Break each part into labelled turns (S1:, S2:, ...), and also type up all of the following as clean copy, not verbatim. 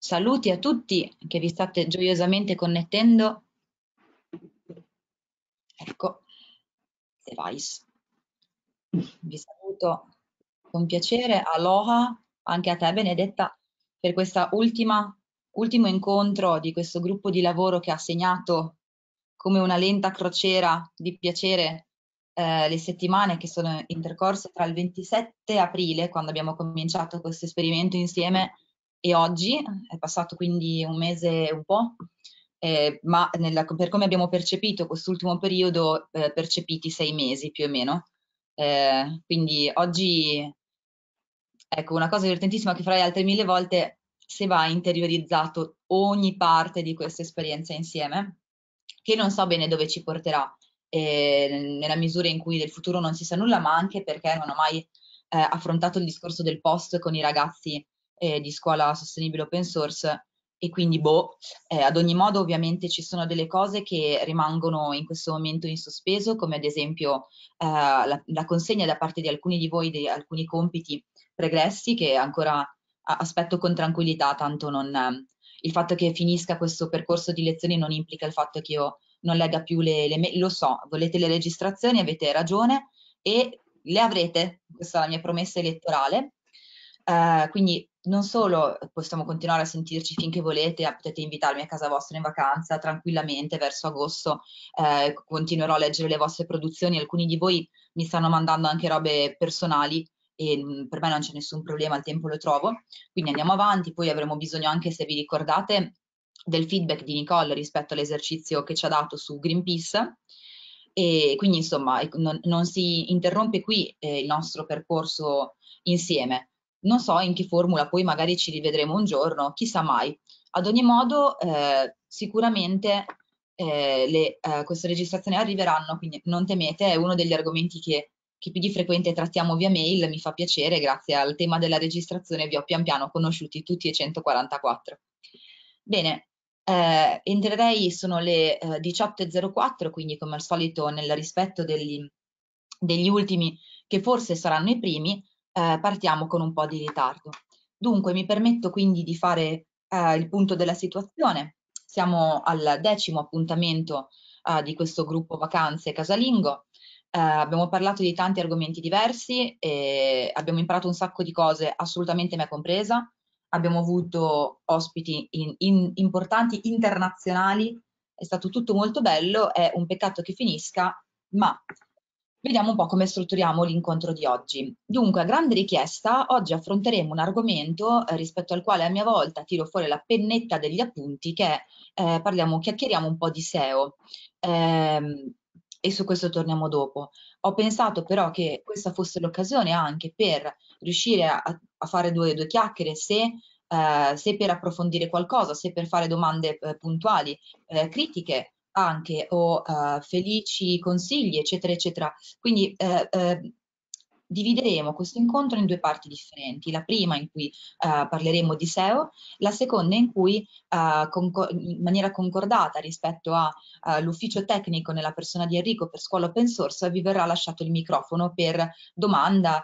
S1: Saluti a tutti che vi state gioiosamente connettendo. Ecco, device. Vi saluto con piacere. Aloha anche a te, Benedetta, per questa ultimo incontro di questo gruppo di lavoro che ha segnato come una lenta crociera di piacere le settimane che sono intercorse tra il 27 aprile, quando abbiamo cominciato questo esperimento insieme, e oggi. È passato quindi un mese e un po', ma per come abbiamo percepito quest'ultimo periodo, percepiti 6 mesi più o meno. Quindi oggi, ecco, una cosa divertentissima che farai altre 1000 volte: se va interiorizzato ogni parte di questa esperienza insieme, che non so bene dove ci porterà, nella misura in cui del futuro non si sa nulla, ma anche perché non ho mai affrontato il discorso del post con i ragazzi di scuola sostenibile open source, e quindi ad ogni modo ovviamente ci sono delle cose che rimangono in questo momento in sospeso, come ad esempio la consegna da parte di alcuni di voi di alcuni compiti pregressi che ancora aspetto con tranquillità, tanto non, il fatto che finisca questo percorso di lezioni non implica il fatto che io non legga più le mail. Lo so, volete le registrazioni, avete ragione e le avrete, questa è la mia promessa elettorale. Quindi non solo possiamo continuare a sentirci finché volete, potete invitarmi a casa vostra in vacanza tranquillamente verso agosto, continuerò a leggere le vostre produzioni, alcuni di voi mi stanno mandando anche robe personali e per me non c'è nessun problema, il tempo lo trovo, quindi andiamo avanti. Poi avremo bisogno anche, se vi ricordate, del feedback di Nicole rispetto all'esercizio che ci ha dato su Greenpeace, e quindi insomma non si interrompe qui il nostro percorso insieme. Non so in che formula, poi magari ci rivedremo un giorno, chissà mai. Ad ogni modo, sicuramente queste registrazioni arriveranno, quindi non temete, è uno degli argomenti che più di frequente trattiamo via mail. Mi fa piacere, grazie al tema della registrazione vi ho pian piano conosciuti tutti e 144. Bene, entrerei, sono le 18:04, quindi come al solito nel rispetto degli ultimi che forse saranno i primi, partiamo con un po' di ritardo. Dunque mi permetto quindi di fare il punto della situazione. Siamo al 10° appuntamento di questo gruppo vacanze casalingo. Abbiamo parlato di tanti argomenti diversi e abbiamo imparato un sacco di cose, assolutamente me compresa. Abbiamo avuto ospiti importanti, internazionali, è stato tutto molto bello, è un peccato che finisca, ma vediamo un po' come strutturiamo l'incontro di oggi. Dunque, a grande richiesta, oggi affronteremo un argomento rispetto al quale a mia volta tiro fuori la pennetta degli appunti, che è, chiacchieriamo un po' di SEO, e su questo torniamo dopo. Ho pensato però che questa fosse l'occasione anche per riuscire a fare due chiacchiere, se per approfondire qualcosa, se per fare domande puntuali, critiche anche, o felici consigli, eccetera, eccetera. Quindi divideremo questo incontro in due parti differenti. La prima in cui parleremo di SEO, la seconda in cui in maniera concordata rispetto all'ufficio tecnico nella persona di Enrico per Scuola Open Source vi verrà lasciato il microfono per domande,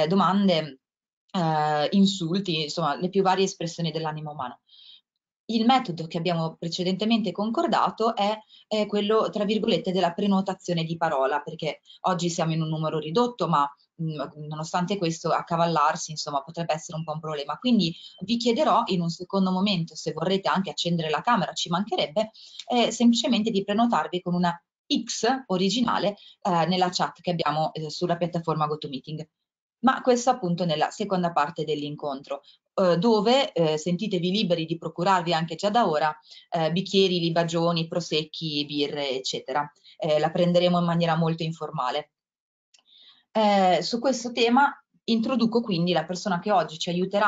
S1: insulti, insomma le più varie espressioni dell'animo umano. Il metodo che abbiamo precedentemente concordato è quello, tra virgolette, della prenotazione di parola, perché oggi siamo in un numero ridotto, ma nonostante questo accavallarsi, insomma, potrebbe essere un po' un problema. Quindi vi chiederò in un secondo momento, se vorrete anche accendere la camera, ci mancherebbe, semplicemente di prenotarvi con una X originale nella chat che abbiamo sulla piattaforma GoToMeeting. Ma questo appunto nella seconda parte dell'incontro, dove sentitevi liberi di procurarvi anche già da ora bicchieri, libagioni, prosecchi, birre, eccetera. La prenderemo in maniera molto informale. Su questo tema introduco quindi la persona che oggi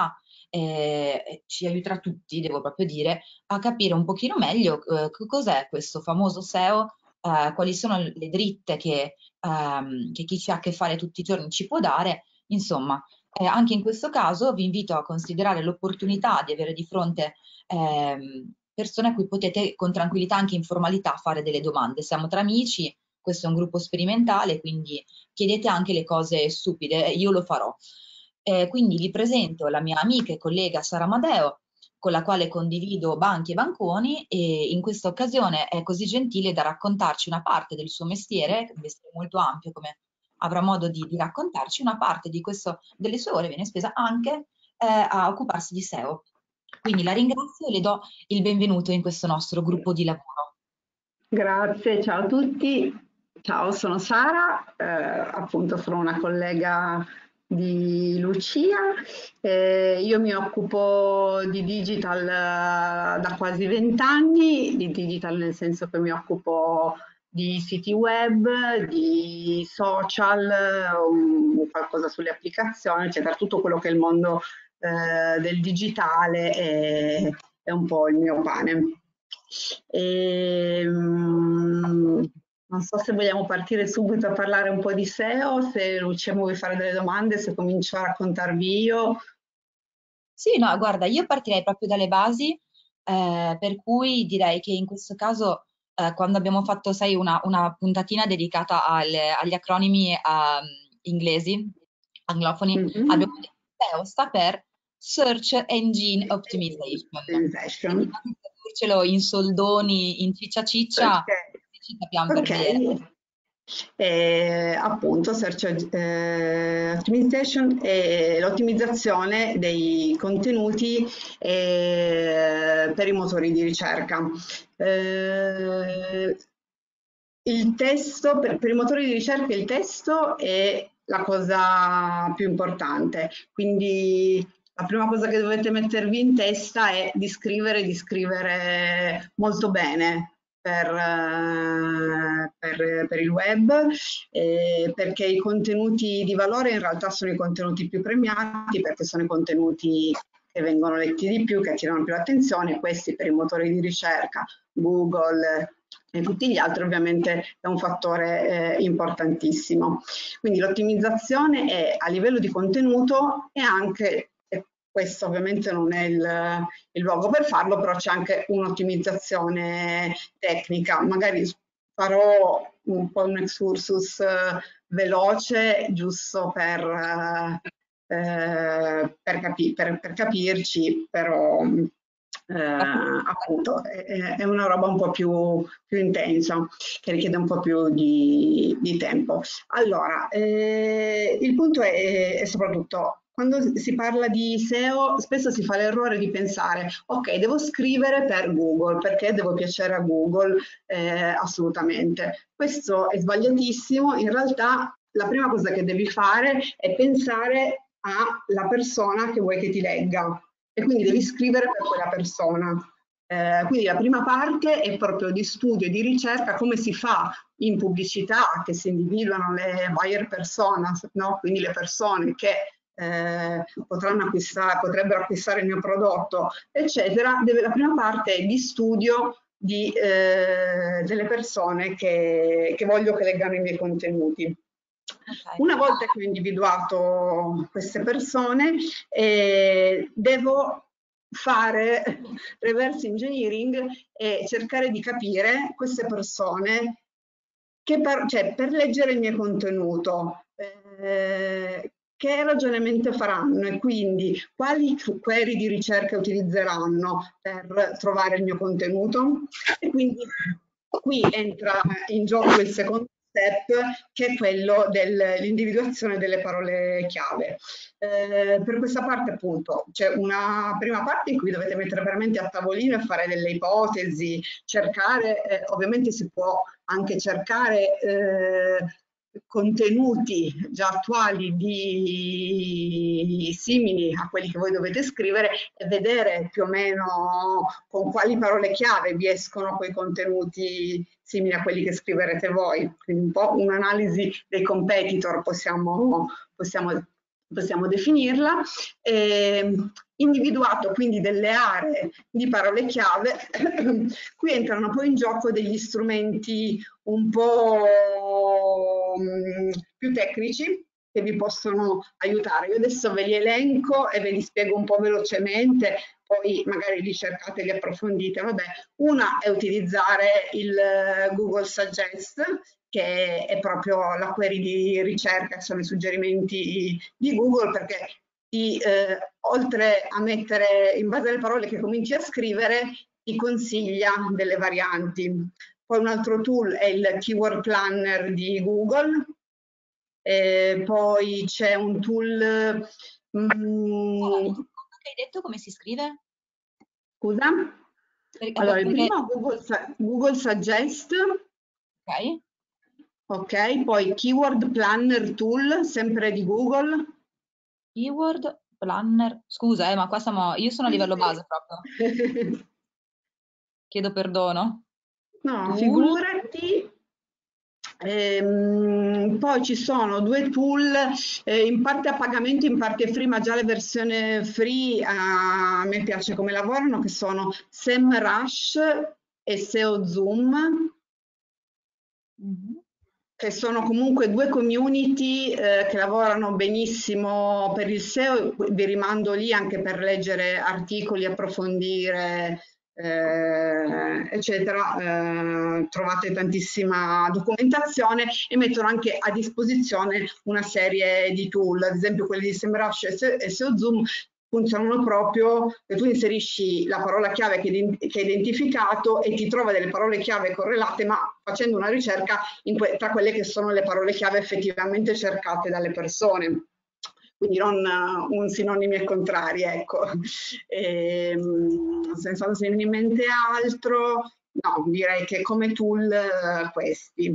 S1: ci aiuterà tutti, devo proprio dire, a capire un pochino meglio cos'è questo famoso SEO, quali sono le dritte che chi ci ha a che fare tutti i giorni ci può dare. Insomma, anche in questo caso vi invito a considerare l'opportunità di avere di fronte persone a cui potete con tranquillità, anche in formalità, fare delle domande. Siamo tra amici, questo è un gruppo sperimentale, quindi chiedete anche le cose stupide, io lo farò. Quindi vi presento la mia amica e collega Sara Amadeo, con la quale condivido banchi e banconi, e in questa occasione è così gentile da raccontarci una parte del suo mestiere, che è un mestiere molto ampio, come avrà modo di raccontarci, una parte di delle sue ore viene spesa anche a occuparsi di SEO. Quindi la ringrazio e le do il benvenuto in questo nostro gruppo di lavoro.
S2: Grazie, ciao a tutti. Ciao, sono Sara, appunto sono una collega di Lucia. Io mi occupo di digital da quasi 20 anni, di digital nel senso che mi occupo di siti web, di social, qualcosa sulle applicazioni, eccetera, tutto quello che è il mondo del digitale è un po' il mio pane. Non so se vogliamo partire subito a parlare un po' di SEO, se Lucia vuoi fare delle domande, se comincio a raccontarvi io.
S1: Sì, no, guarda, io partirei proprio dalle basi, per cui direi che in questo caso, quando abbiamo fatto, sai, una puntatina dedicata agli acronimi inglesi, anglofoni,
S2: Mhm.
S1: abbiamo detto SEO sta per Search Engine Optimization. Quindi
S2: Optimization.
S1: non tradurcelo in soldoni, in ciccia ciccia,
S2: Ok,
S1: ci capiamo per bene.
S2: ok. Appunto, search optimization è l'ottimizzazione dei contenuti per i motori di ricerca. Eh, il testo, per i motori di ricerca il testo è la cosa più importante, quindi la prima cosa che dovete mettervi in testa è di scrivere molto bene per il web, perché i contenuti di valore in realtà sono i contenuti più premiati, perché sono i contenuti che vengono letti di più, che attirano più l'attenzione, questi per i motori di ricerca, Google e tutti gli altri ovviamente è un fattore importantissimo. Quindi l'ottimizzazione è a livello di contenuto e anche, e questo ovviamente non è il luogo per farlo, però c'è anche un'ottimizzazione tecnica. Magari farò un po' un excursus veloce, giusto per capirci, però appunto è una roba un po' più intensa, che richiede un po' più di tempo. Allora, il punto è soprattutto quando si parla di SEO, spesso si fa l'errore di pensare, ok, devo scrivere per Google, perché devo piacere a Google, assolutamente. Questo è sbagliatissimo, in realtà la prima cosa che devi fare è pensare alla persona che vuoi che ti legga e quindi devi scrivere per quella persona. Quindi la prima parte è proprio di studio e di ricerca, come si fa in pubblicità, che si individuano le buyer personas, no? Quindi le persone che potrebbero acquistare il mio prodotto, eccetera. La prima parte è di studio delle persone che voglio che leggano i miei contenuti.
S1: Ok.
S2: Una volta che ho individuato queste persone, devo fare reverse engineering e cercare di capire queste persone cioè, per leggere il mio contenuto, che ragionamento faranno e quindi quali query di ricerca utilizzeranno per trovare il mio contenuto. E quindi qui entra in gioco il secondo step, che è quello dell'individuazione delle parole chiave. Per questa parte appunto c'è una prima parte in cui dovete mettere veramente a tavolino e fare delle ipotesi, cercare, ovviamente si può anche cercare contenuti già attuali simili a quelli che voi dovete scrivere e vedere più o meno con quali parole chiave vi escono quei contenuti simili a quelli che scriverete voi. Quindi un po' un'analisi dei competitor possiamo definirla. Individuato quindi delle aree di parole chiave, qui entrano poi in gioco degli strumenti un po' più tecnici che vi possono aiutare. Io adesso ve li elenco e ve li spiego un po' velocemente, poi magari li cercate, li approfondite. Vabbè, una è utilizzare il Google Suggest, che è proprio la query di ricerca, sono i suggerimenti di Google, perché oltre a mettere in base alle parole che cominci a scrivere, ti consiglia delle varianti. Poi un altro tool è il Keyword Planner di Google, poi c'è un tool...
S1: Che hai detto come si scrive?
S2: Scusa? Allora, il primo Google Suggest.
S1: Ok.
S2: Ok, poi Keyword Planner Tool, sempre di Google.
S1: Keyword Planner. Scusa, ma qua io sono a livello base proprio. Chiedo perdono.
S2: No,
S1: Tool.
S2: figurati. Poi ci sono due tool, in parte a pagamento, in parte free, ma già la versione free a me piace come lavorano, che sono SEMrush e SEO Zoom, che sono comunque due community che lavorano benissimo per il SEO. Vi rimando lì anche per leggere articoli, approfondire, eccetera. Trovate tantissima documentazione e mettono anche a disposizione una serie di tool, ad esempio quelli di SEMrush e SEO Zoom funzionano proprio che tu inserisci la parola chiave che hai identificato e ti trova delle parole chiave correlate, ma facendo una ricerca tra quelle che sono le parole chiave effettivamente cercate dalle persone. Quindi non un sinonimi e contrari, ecco. Senza se viene in mente altro, no, direi che come tool questi.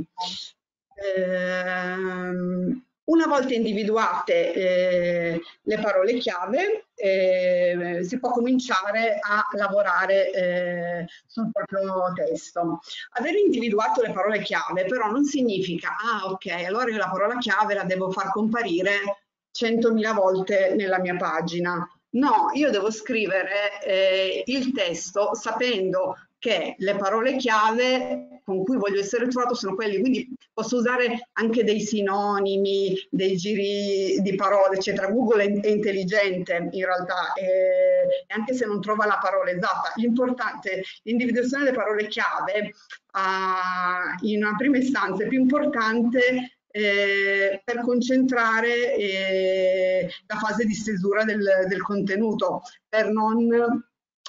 S2: Una volta individuate le parole chiave, si può cominciare a lavorare sul proprio testo. Aver individuato le parole chiave però non significa, ok, allora io la parola chiave la devo far comparire 100.000 volte nella mia pagina. No, io devo scrivere il testo sapendo che le parole chiave con cui voglio essere trovato sono quelli, quindi posso usare anche dei sinonimi, dei giri di parole, eccetera. Google è intelligente in realtà, e anche se non trova la parola esatta, l'importante, l'individuazione delle parole chiave in una prima istanza è più importante per concentrare la fase di stesura del contenuto, per non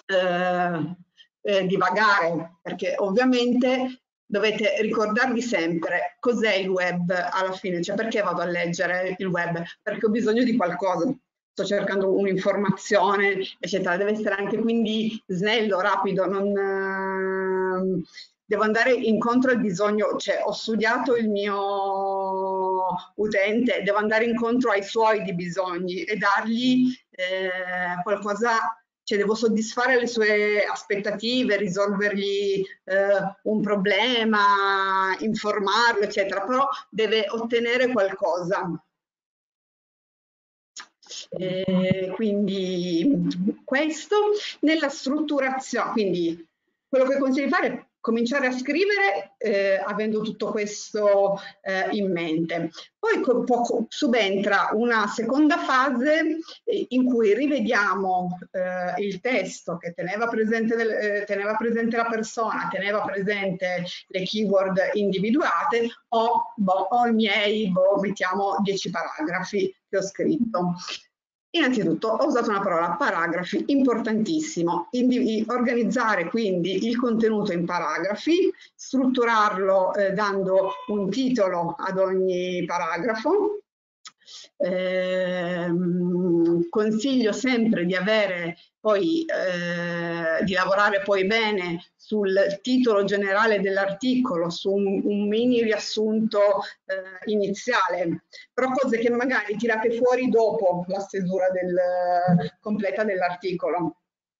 S2: divagare, perché ovviamente dovete ricordarvi sempre cos'è il web alla fine, cioè perché vado a leggere il web? Perché ho bisogno di qualcosa, sto cercando un'informazione, eccetera. Deve essere anche quindi snello, rapido, non devo andare incontro al bisogno, cioè ho studiato il mio utente, devo andare incontro ai suoi di bisogni e dargli qualcosa, cioè devo soddisfare le sue aspettative, risolvergli un problema, informarlo, eccetera, però deve ottenere qualcosa. Quindi questo nella strutturazione, quindi quello che consiglio di fare è cominciare a scrivere avendo tutto questo in mente. Poi subentra una seconda fase in cui rivediamo il testo che teneva presente la persona, teneva presente le keyword individuate o i miei, mettiamo 10 paragrafi che ho scritto. Innanzitutto ho usato una parola paragrafi, importantissimo, organizzare quindi il contenuto in paragrafi, strutturarlo dando un titolo ad ogni paragrafo. Consiglio sempre di avere poi di lavorare poi bene sul titolo generale dell'articolo, su un mini riassunto iniziale, però cose che magari tirate fuori dopo la stesura completa dell'articolo.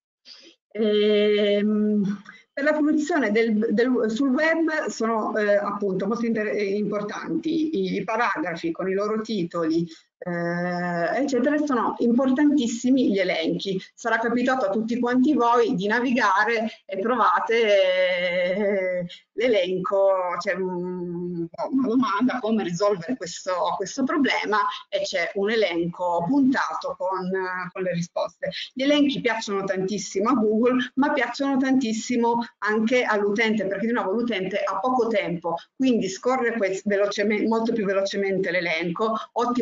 S2: Per la fruizione sul web sono appunto molto importanti i paragrafi con i loro titoli, eccetera. Sono importantissimi gli elenchi. Sarà capitato a tutti quanti voi di navigare e trovate l'elenco, c'è una domanda come risolvere questo problema e c'è un elenco puntato con le risposte. Gli elenchi piacciono tantissimo a Google, ma piacciono tantissimo anche all'utente, perché di nuovo l'utente ha poco tempo, quindi scorre molto più velocemente l'elenco. Ottimo se questo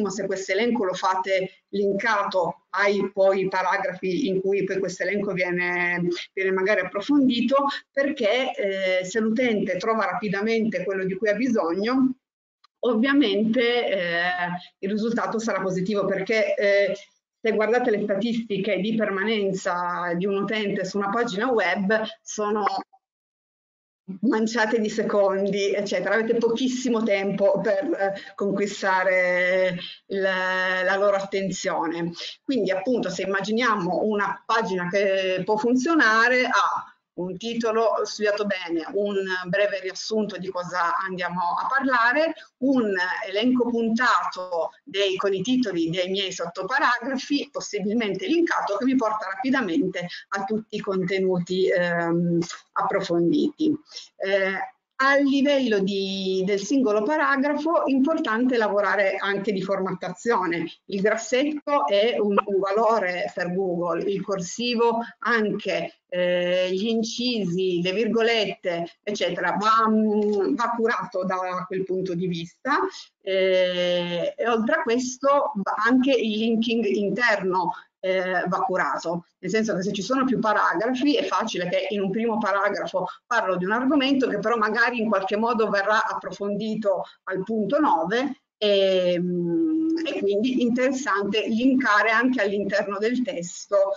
S2: questo elenco lo fate linkato ai poi paragrafi in cui poi questo elenco viene magari approfondito, perché se l'utente trova rapidamente quello di cui ha bisogno, ovviamente il risultato sarà positivo, perché se guardate le statistiche di permanenza di un utente su una pagina web sono manciate di secondi, eccetera. Avete pochissimo tempo per conquistare la loro attenzione. Quindi appunto, se immaginiamo una pagina che può funzionare, ha un titolo studiato bene, un breve riassunto di cosa andiamo a parlare, un elenco puntato con i titoli dei miei sottoparagrafi, possibilmente linkato, che mi porta rapidamente a tutti i contenuti approfonditi. A livello del singolo paragrafo, importante lavorare anche di formattazione. Il grassetto è un valore per Google, il corsivo anche, gli incisi, le virgolette, eccetera, va curato da quel punto di vista. E oltre a questo anche il linking interno va curato, nel senso che se ci sono più paragrafi è facile che in un primo paragrafo parlo di un argomento che però magari in qualche modo verrà approfondito al punto 9 e quindi interessante linkare anche all'interno del testo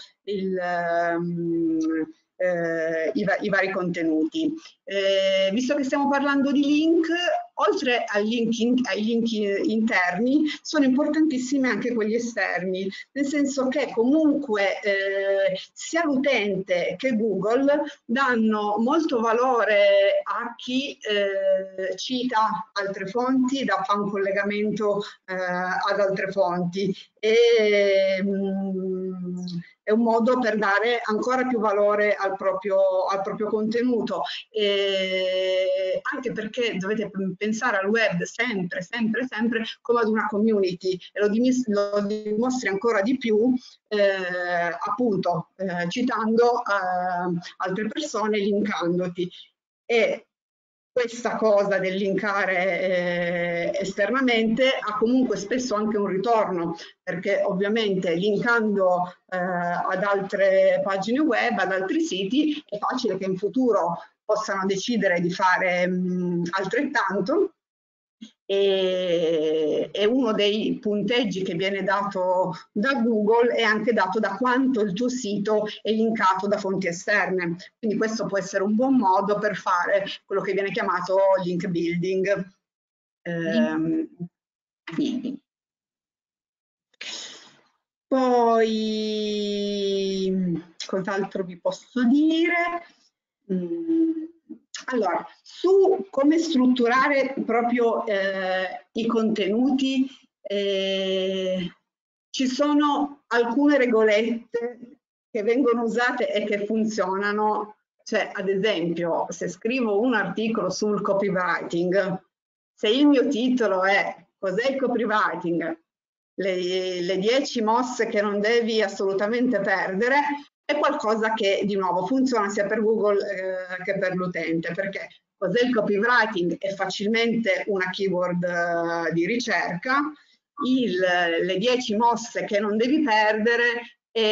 S2: i vari contenuti. Visto che stiamo parlando di link, oltre ai link interni, sono importantissimi anche quelli esterni, nel senso che comunque sia l'utente che Google danno molto valore a chi cita altre fonti, fa un collegamento ad altre fonti, e è un modo per dare ancora più valore al proprio contenuto, anche perché dovete pensare al web sempre come ad una community, e lo dimostri ancora di più appunto citando altre persone, linkandoti. E questa cosa del linkare esternamente ha comunque spesso anche un ritorno, perché ovviamente linkando ad altre pagine web, ad altri siti, è facile che in futuro possano decidere di fare altrettanto, e uno dei punteggi che viene dato da Google è anche dato da quanto il tuo sito è linkato da fonti esterne. Quindi questo può essere un buon modo per fare quello che viene chiamato link building. Building. Poi, cos'altro vi posso dire? Allora, su come strutturare proprio i contenuti, ci sono alcune regolette che vengono usate e che funzionano. Cioè, ad esempio, se scrivo un articolo sul copywriting, se il mio titolo è "Cos'è il copywriting? Le 10 mosse che non devi assolutamente perdere", è qualcosa che di nuovo funziona sia per Google che per l'utente, perché cos'è il copywriting è facilmente una keyword di ricerca, le 10 mosse che non devi perdere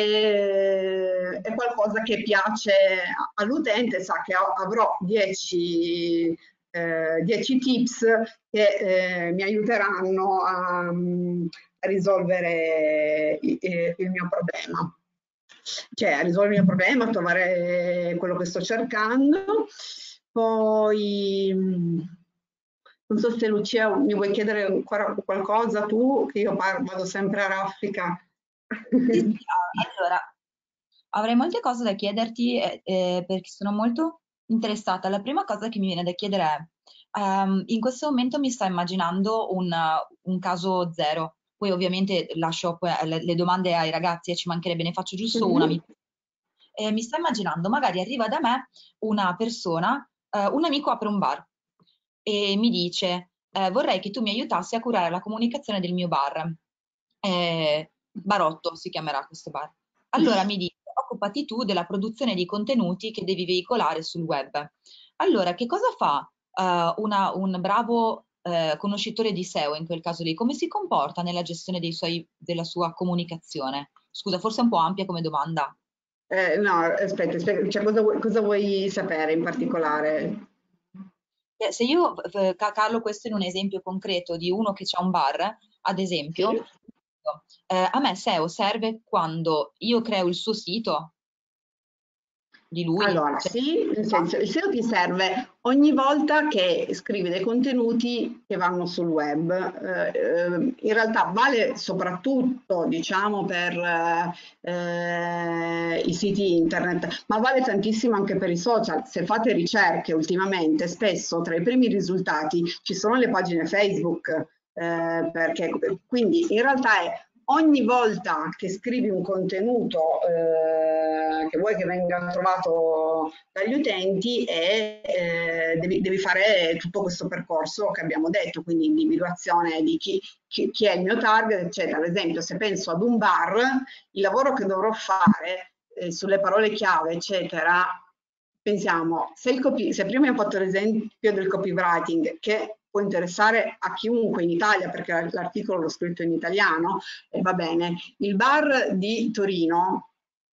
S2: è qualcosa che piace all'utente, sa che avrò 10 tips che mi aiuteranno a risolvere il mio problema. Cioè, a risolvere il mio problema, a trovare quello che sto cercando. Poi, non so se Lucia mi vuoi chiedere ancora qualcosa tu, che io vado sempre a raffica.
S1: Sì, allora, avrei molte cose da chiederti perché sono molto interessata. La prima cosa che mi viene da chiedere è, in questo momento mi sto immaginando un caso zero, poi ovviamente lascio le domande ai ragazzi e ci mancherebbe, ne faccio giusto una. Mi sto immaginando, magari arriva da me una persona, un amico apre un bar e mi dice, vorrei che tu mi aiutassi a curare la comunicazione del mio bar. Barotto si chiamerà questo bar. Allora mi dice, occupati tu della produzione di contenuti che devi veicolare sul web. Allora, che cosa fa un bravo conoscitore di SEO in quel caso lì, come si comporta nella gestione della sua comunicazione? Scusa, forse è un po' ampia come domanda.
S2: No, aspetta, cioè, cosa vuoi sapere in particolare?
S1: Se io, Carlo, questo in un esempio concreto di uno che ha un bar, ad esempio,
S2: Sì?
S1: a me SEO serve quando io creo il suo sito di lui.
S2: Allora,
S1: Cioè,
S2: sì, nel senso, il SEO ti serve ogni volta che scrivi dei contenuti che vanno sul web. In realtà vale soprattutto, diciamo, per i siti internet, ma vale tantissimo anche per i social. Se fate ricerche ultimamente, spesso tra i primi risultati ci sono le pagine Facebook, perché quindi in realtà è ogni volta che scrivi un contenuto che vuoi che venga trovato dagli utenti devi fare tutto questo percorso che abbiamo detto, quindi individuazione di chi è il mio target, eccetera. Ad esempio, se penso ad un bar, il lavoro che dovrò fare sulle parole chiave, eccetera, pensiamo, se prima abbiamo fatto l'esempio del copywriting, che può interessare a chiunque in Italia, perché l'articolo l'ho scritto in italiano, e va bene, il bar di Torino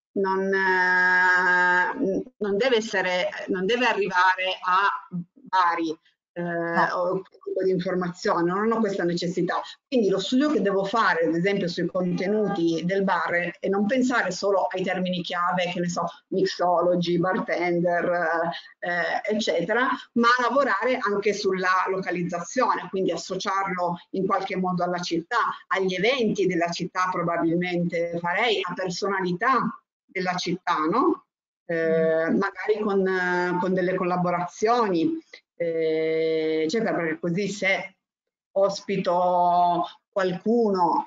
S2: non non deve arrivare a Bari
S1: no,
S2: o tipo di informazione, non ho questa necessità. Quindi lo studio che devo fare, ad esempio, sui contenuti del bar è non pensare solo ai termini chiave, che ne so, mixology, bartender, eccetera, ma lavorare anche sulla localizzazione, quindi associarlo in qualche modo alla città, agli eventi della città probabilmente farei, a personalità della città, no? Magari con delle collaborazioni, eccetera, perché così se ospito qualcuno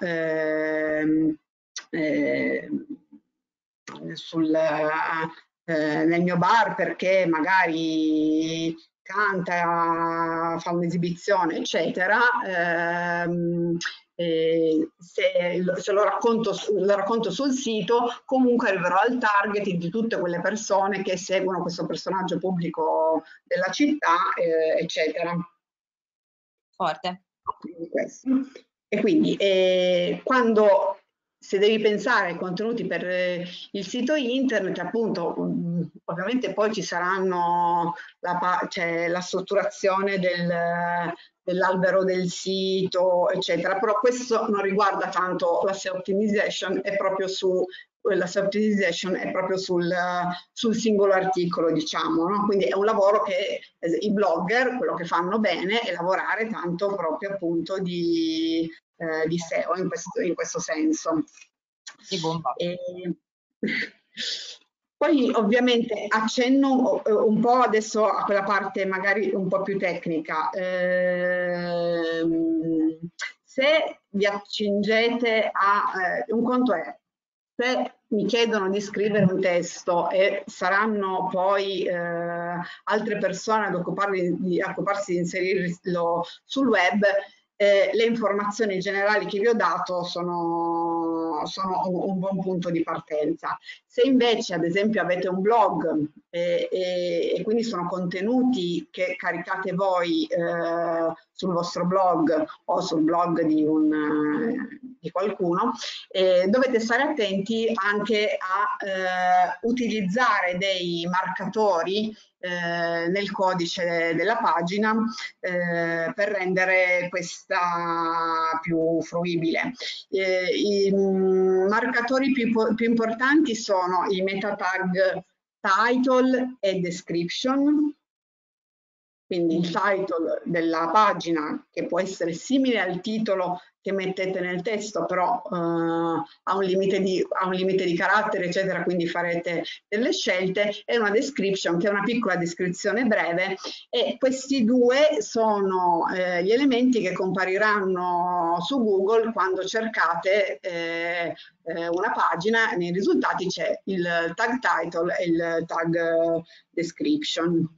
S2: eh, nel mio bar perché magari canta, fa un'esibizione, eccetera, se lo racconto sul sito, comunque arriverò al target di tutte quelle persone che seguono questo personaggio pubblico della città, eccetera.
S1: forte.
S2: Quindi questo. E quindi se devi pensare ai contenuti per il sito internet, appunto, ovviamente poi ci saranno c'è la strutturazione dell'albero del sito, eccetera, però questo non riguarda tanto la SEO optimization, è proprio la SEO optimization è proprio sul singolo articolo, diciamo, no? Quindi è un lavoro che i blogger, quello che fanno bene è lavorare tanto proprio appunto di SEO in questo senso.
S1: Di bomba.
S2: E, poi ovviamente accenno un po' adesso a quella parte magari un po' più tecnica. Se vi accingete un conto è se mi chiedono di scrivere un testo e saranno poi altre persone ad occuparsi di inserirlo sul web, le informazioni generali che vi ho dato sono un buon punto di partenza. Se invece, ad esempio, avete un blog e quindi sono contenuti che caricate voi sul vostro blog o sul blog di qualcuno, dovete stare attenti anche a utilizzare dei marcatori nel codice della pagina per rendere questa più fruibile. I marcatori più importanti sono i meta tag title e description, quindi il title della pagina, che può essere simile al titolo che mettete nel testo, però ha un limite di caratteri, eccetera, quindi farete delle scelte, e una description, che è una piccola descrizione breve, e questi due sono gli elementi che compariranno su Google quando cercate una pagina. Nei risultati c'è il tag title e il tag description.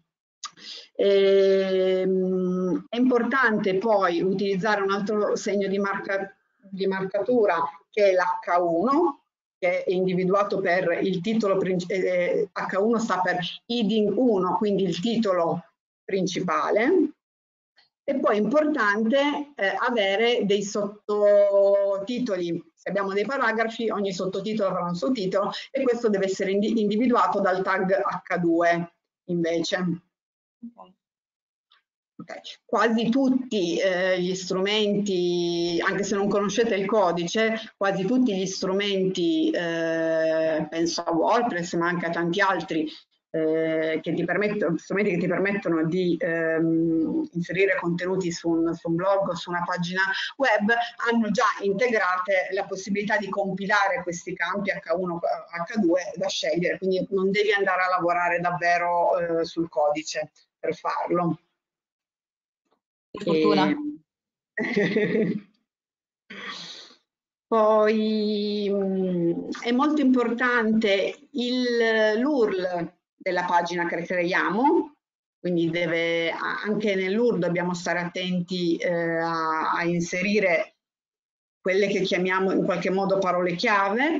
S2: È importante poi utilizzare un altro segno di marcatura, che è l'H1, che è individuato per il titolo principale. H1 sta per heading 1, quindi il titolo principale. E poi è importante avere dei sottotitoli. Se abbiamo dei paragrafi, ogni sottotitolo avrà un sottotitolo e questo deve essere individuato dal tag H2 invece.
S1: Ok.
S2: Okay. Quasi tutti gli strumenti, anche se non conoscete il codice, quasi tutti gli strumenti, penso a WordPress, ma anche a tanti altri, strumenti che ti permettono di inserire contenuti su un blog o su una pagina web, hanno già integrate la possibilità di compilare questi campi H1, H2 da scegliere, quindi non devi andare a lavorare davvero sul codice per farlo.
S1: Per fortuna.
S2: Poi è molto importante l'URL della pagina che creiamo, quindi anche nell'URL dobbiamo stare attenti a inserire quelle che chiamiamo in qualche modo parole chiave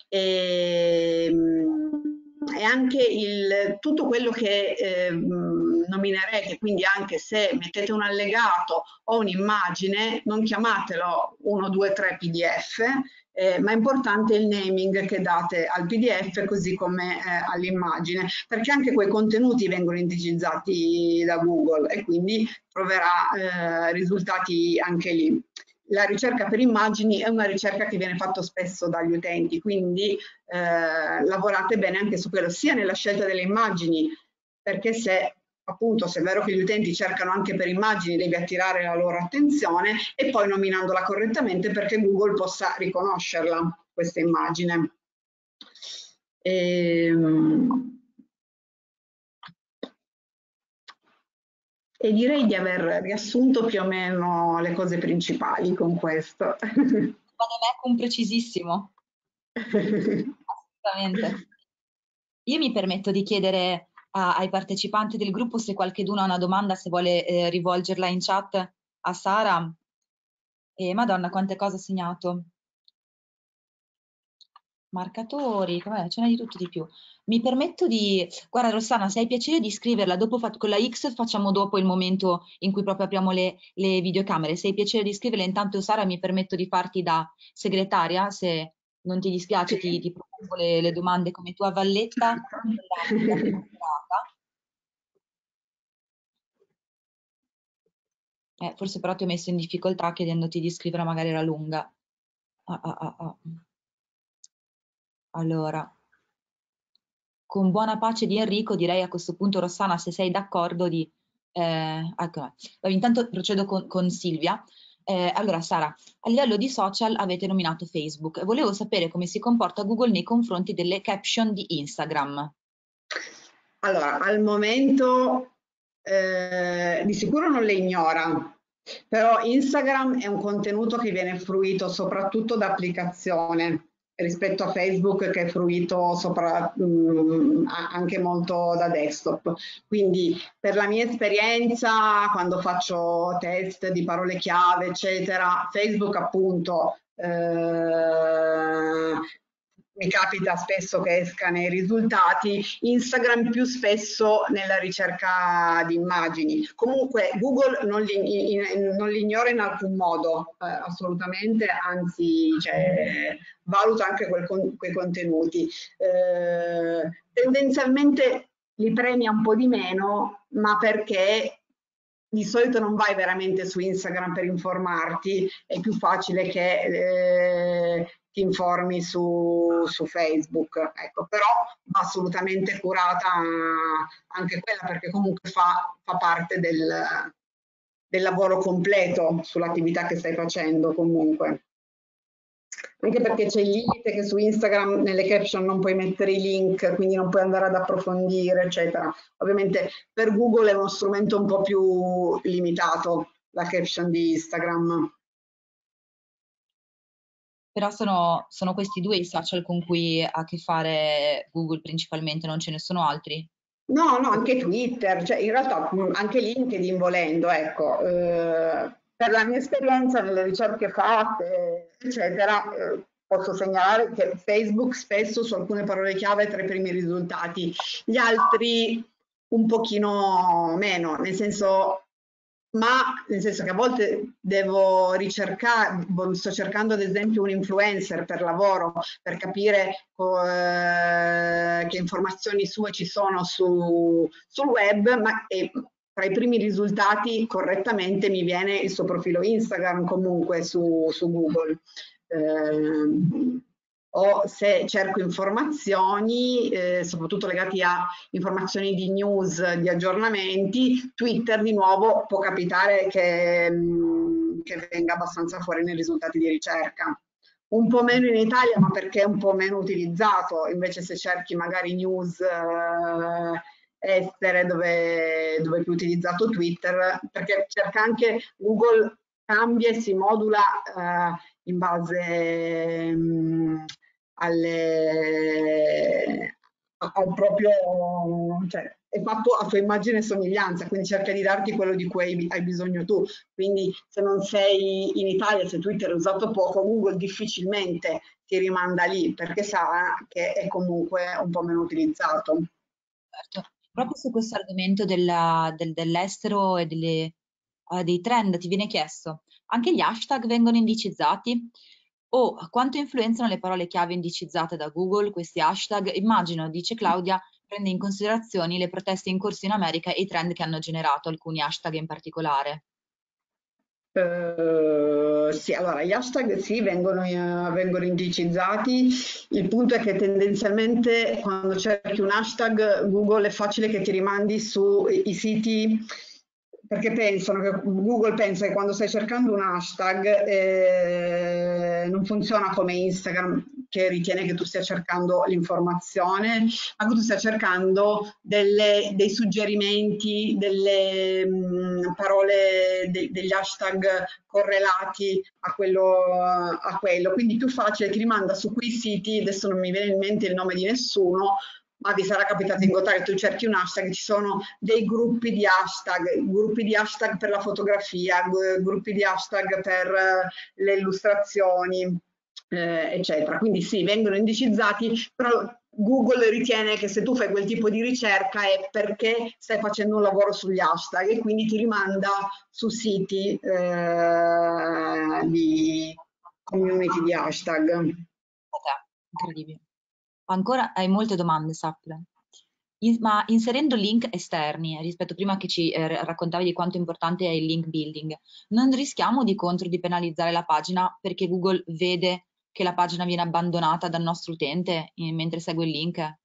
S2: e anche tutto quello che nominerete, quindi anche se mettete un allegato o un'immagine, non chiamatelo 1, 2, 3 PDF, ma è importante il naming che date al PDF così come all'immagine, perché anche quei contenuti vengono indicizzati da Google e quindi troverà risultati anche lì. La ricerca per immagini è una ricerca che viene fatta spesso dagli utenti, quindi lavorate bene anche su quello, sia nella scelta delle immagini, perché se appunto se è vero che gli utenti cercano anche per immagini, devi attirare la loro attenzione e poi nominandola correttamente perché Google possa riconoscerla, questa immagine. E direi di aver riassunto più o meno le cose principali con questo.
S1: Secondo me con precisissimo, assolutamente. Io mi permetto di chiedere ai partecipanti del gruppo se qualcheduno ha una domanda, se vuole rivolgerla in chat a Sara. Madonna, quante cose ho segnato. Marcatori, vabbè, ce n'è di tutto di più. Mi permetto di... Guarda Rossana, se hai piacere di scriverla, dopo con la X facciamo dopo il momento in cui proprio apriamo le videocamere. Se hai piacere di scriverla, intanto Sara mi permetto di farti da segretaria, se non ti dispiace ti propongo le domande come tua valletta della prima serata. Forse però ti ho messo in difficoltà chiedendoti di scrivere magari la lunga. Allora, con buona pace di Enrico, direi a questo punto, Rossana, se sei d'accordo di... ecco, intanto procedo con Silvia. Allora, Sara, a livello di social avete nominato Facebook. Volevo sapere come si comporta Google nei confronti delle caption di Instagram.
S2: Allora, al momento di sicuro non le ignora, però Instagram è un contenuto che viene fruito soprattutto da applicazione rispetto a Facebook che è fruito anche molto da desktop. Quindi per la mia esperienza, quando faccio test di parole chiave, eccetera, Facebook appunto mi capita spesso che escano i risultati, Instagram più spesso nella ricerca di immagini. Comunque Google non li ignora in alcun modo, assolutamente, anzi cioè, valuta anche quei contenuti. Tendenzialmente li premia un po' di meno, ma perché di solito non vai veramente su Instagram per informarti, è più facile che ti informi su Facebook, ecco, però va assolutamente curata anche quella perché comunque fa parte del lavoro completo sull'attività che stai facendo comunque. Anche perché c'è il limite che su Instagram nelle caption non puoi mettere i link, quindi non puoi andare ad approfondire, eccetera. Ovviamente per Google è uno strumento un po' più limitato, la caption di Instagram.
S1: Però sono questi due i social con cui ha a che fare Google principalmente, non ce ne sono altri?
S2: No, no, anche Twitter, cioè in realtà anche LinkedIn volendo, ecco, per la mia esperienza nelle ricerche fatte, eccetera, posso segnalare che Facebook spesso su alcune parole chiave è tra i primi risultati, gli altri un pochino meno, nel senso ma nel senso che a volte devo ricercare, sto cercando ad esempio un influencer per lavoro per capire che informazioni sue ci sono sul web, ma tra i primi risultati correttamente mi viene il suo profilo Instagram comunque su Google. O se cerco informazioni, soprattutto legate a informazioni di news, di aggiornamenti, Twitter di nuovo può capitare che venga abbastanza fuori nei risultati di ricerca. Un po' meno in Italia, ma perché è un po' meno utilizzato. Invece se cerchi magari news estere dove è più utilizzato Twitter, perché cerca anche Google cambia e si modula in base al proprio, cioè è fatto a tua immagine e somiglianza, quindi cerca di darti quello di cui hai bisogno tu. Quindi se non sei in Italia, se Twitter è usato poco, Google difficilmente ti rimanda lì perché sa che è comunque un po' meno utilizzato.
S1: Certo. Proprio su questo argomento dell'estero e dei trend ti viene chiesto, anche gli hashtag vengono indicizzati? O quanto influenzano le parole chiave indicizzate da Google, questi hashtag? Immagino, dice Claudia, prende in considerazione le proteste in corso in America e i trend che hanno generato alcuni hashtag in particolare.
S2: Sì, allora gli hashtag sì, vengono indicizzati. Il punto è che tendenzialmente quando cerchi un hashtag, Google è facile che ti rimandi sui siti, perché pensano che Google pensa che quando stai cercando un hashtag non funziona come Instagram, che ritiene che tu stia cercando l'informazione, ma che tu stia cercando dei suggerimenti, delle parole, degli hashtag correlati a quello. Quindi più facile ti rimanda su quei siti, adesso non mi viene in mente il nome di nessuno, ma ti sarà capitato di incontrare, tu cerchi un hashtag, ci sono dei gruppi di hashtag per la fotografia, gruppi di hashtag per le illustrazioni, eccetera. Quindi sì, vengono indicizzati, però Google ritiene che se tu fai quel tipo di ricerca è perché stai facendo un lavoro sugli hashtag e quindi ti rimanda su siti di community di hashtag.
S1: Incredibile. Ancora hai molte domande, sappile. Ma inserendo link esterni, rispetto prima che ci raccontavi di quanto importante è il link building, non rischiamo di contro di penalizzare la pagina perché Google vede che la pagina viene abbandonata dal nostro utente mentre segue il link?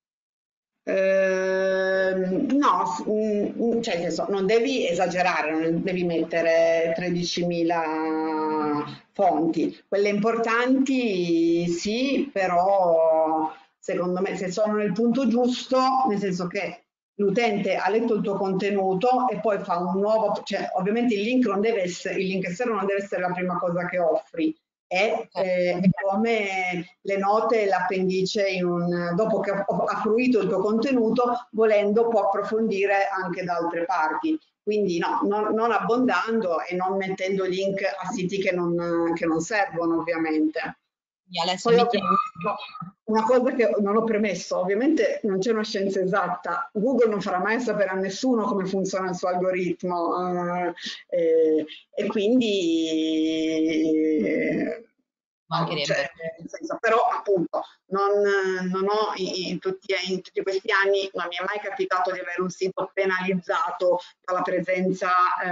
S2: No, cioè nel senso, non devi esagerare, non devi mettere 13.000 fonti. Quelle importanti sì, però secondo me se sono nel punto giusto, nel senso che l'utente ha letto il tuo contenuto e poi fa un nuovo, cioè ovviamente il link esterno non deve essere la prima cosa che offri, è come le note e l'appendice dopo che ha fruito il tuo contenuto, volendo può approfondire anche da altre parti. Quindi no, non abbondando e non mettendo link a siti che non servono ovviamente.
S1: Alessia,
S2: Poi
S1: mi
S2: ovvio,
S1: chiedo,
S2: una cosa che non ho premesso, ovviamente non c'è una scienza esatta, Google non farà mai sapere a nessuno come funziona il suo algoritmo e quindi cioè,
S1: mancherebbe.
S2: nel senso, però appunto non ho in tutti questi anni non mi è mai capitato di avere un sito penalizzato dalla presenza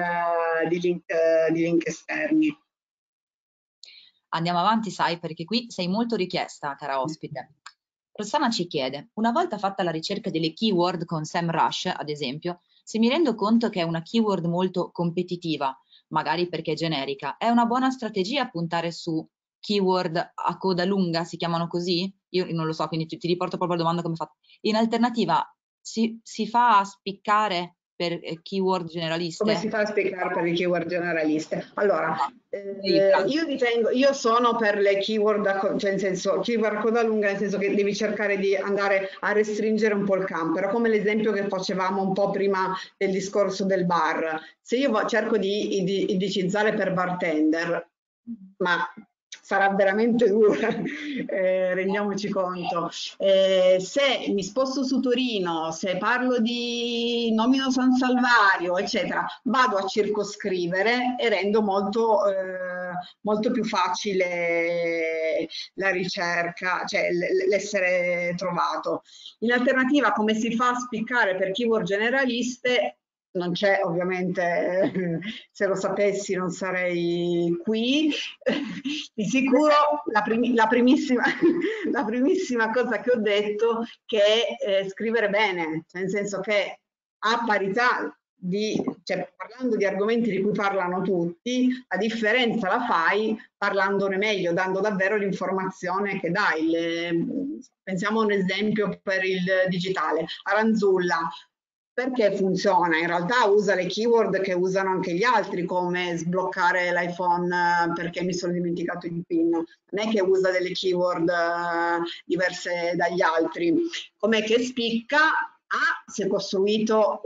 S2: di link esterni.
S1: Andiamo avanti, sai, perché qui sei molto richiesta, cara ospite. Rossana ci chiede, una volta fatta la ricerca delle keyword con SEMrush, ad esempio, se mi rendo conto che è una keyword molto competitiva, magari perché è generica, è una buona strategia puntare su keyword a coda lunga, si chiamano così? Io non lo so, quindi ti riporto proprio la domanda come fatta. In alternativa, si fa a spiccare per keyword
S2: Come
S1: generaliste?
S2: si fa a spiegare per le keyword generaliste? Allora,
S1: Aiuta.
S2: io sono per le keyword, cioè nel senso, keyword a coda lunga, nel senso che devi cercare di andare a restringere un po' il campo. Era come l'esempio che facevamo un po' prima del discorso del bar. Se io cerco di indicizzare per bartender, ma sarà veramente dura, rendiamoci conto. Se mi sposto su Torino, se parlo di nomino San Salvario, eccetera, vado a circoscrivere e rendo molto più facile la ricerca, cioè l'essere trovato. In alternativa, come si fa a spiccare per keyword generaliste? Non c'è, ovviamente, se lo sapessi non sarei qui. Di sicuro la primissima, la primissima cosa che ho detto che è scrivere bene, cioè nel senso che a parità di, cioè parlando di argomenti di cui parlano tutti, la differenza la fai parlandone meglio, dando davvero l'informazione che dai. Pensiamo a un esempio per il digitale. Aranzulla, perché funziona? In realtà usa le keyword che usano anche gli altri, come sbloccare l'iPhone perché mi sono dimenticato il PIN. Non è che usa delle keyword diverse dagli altri. Com'è che spicca? Si è costruito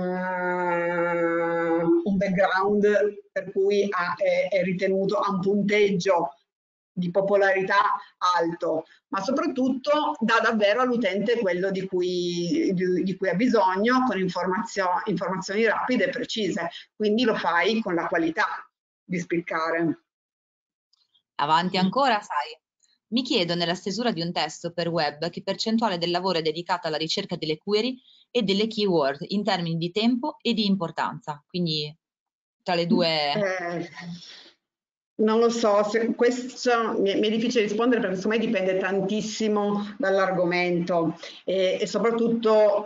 S2: un background per cui è ritenuto a un punteggio di popolarità alto, ma soprattutto dà davvero all'utente quello di cui ha bisogno con informazioni rapide e precise, quindi lo fai con la qualità di spiccare.
S1: Avanti ancora, sai. Mi chiedo nella stesura di un testo per web che percentuale del lavoro è dedicata alla ricerca delle query e delle keyword in termini di tempo e di importanza. Quindi tra le due.
S2: Non lo so, questo mi è difficile rispondere perché secondo me dipende tantissimo dall'argomento e soprattutto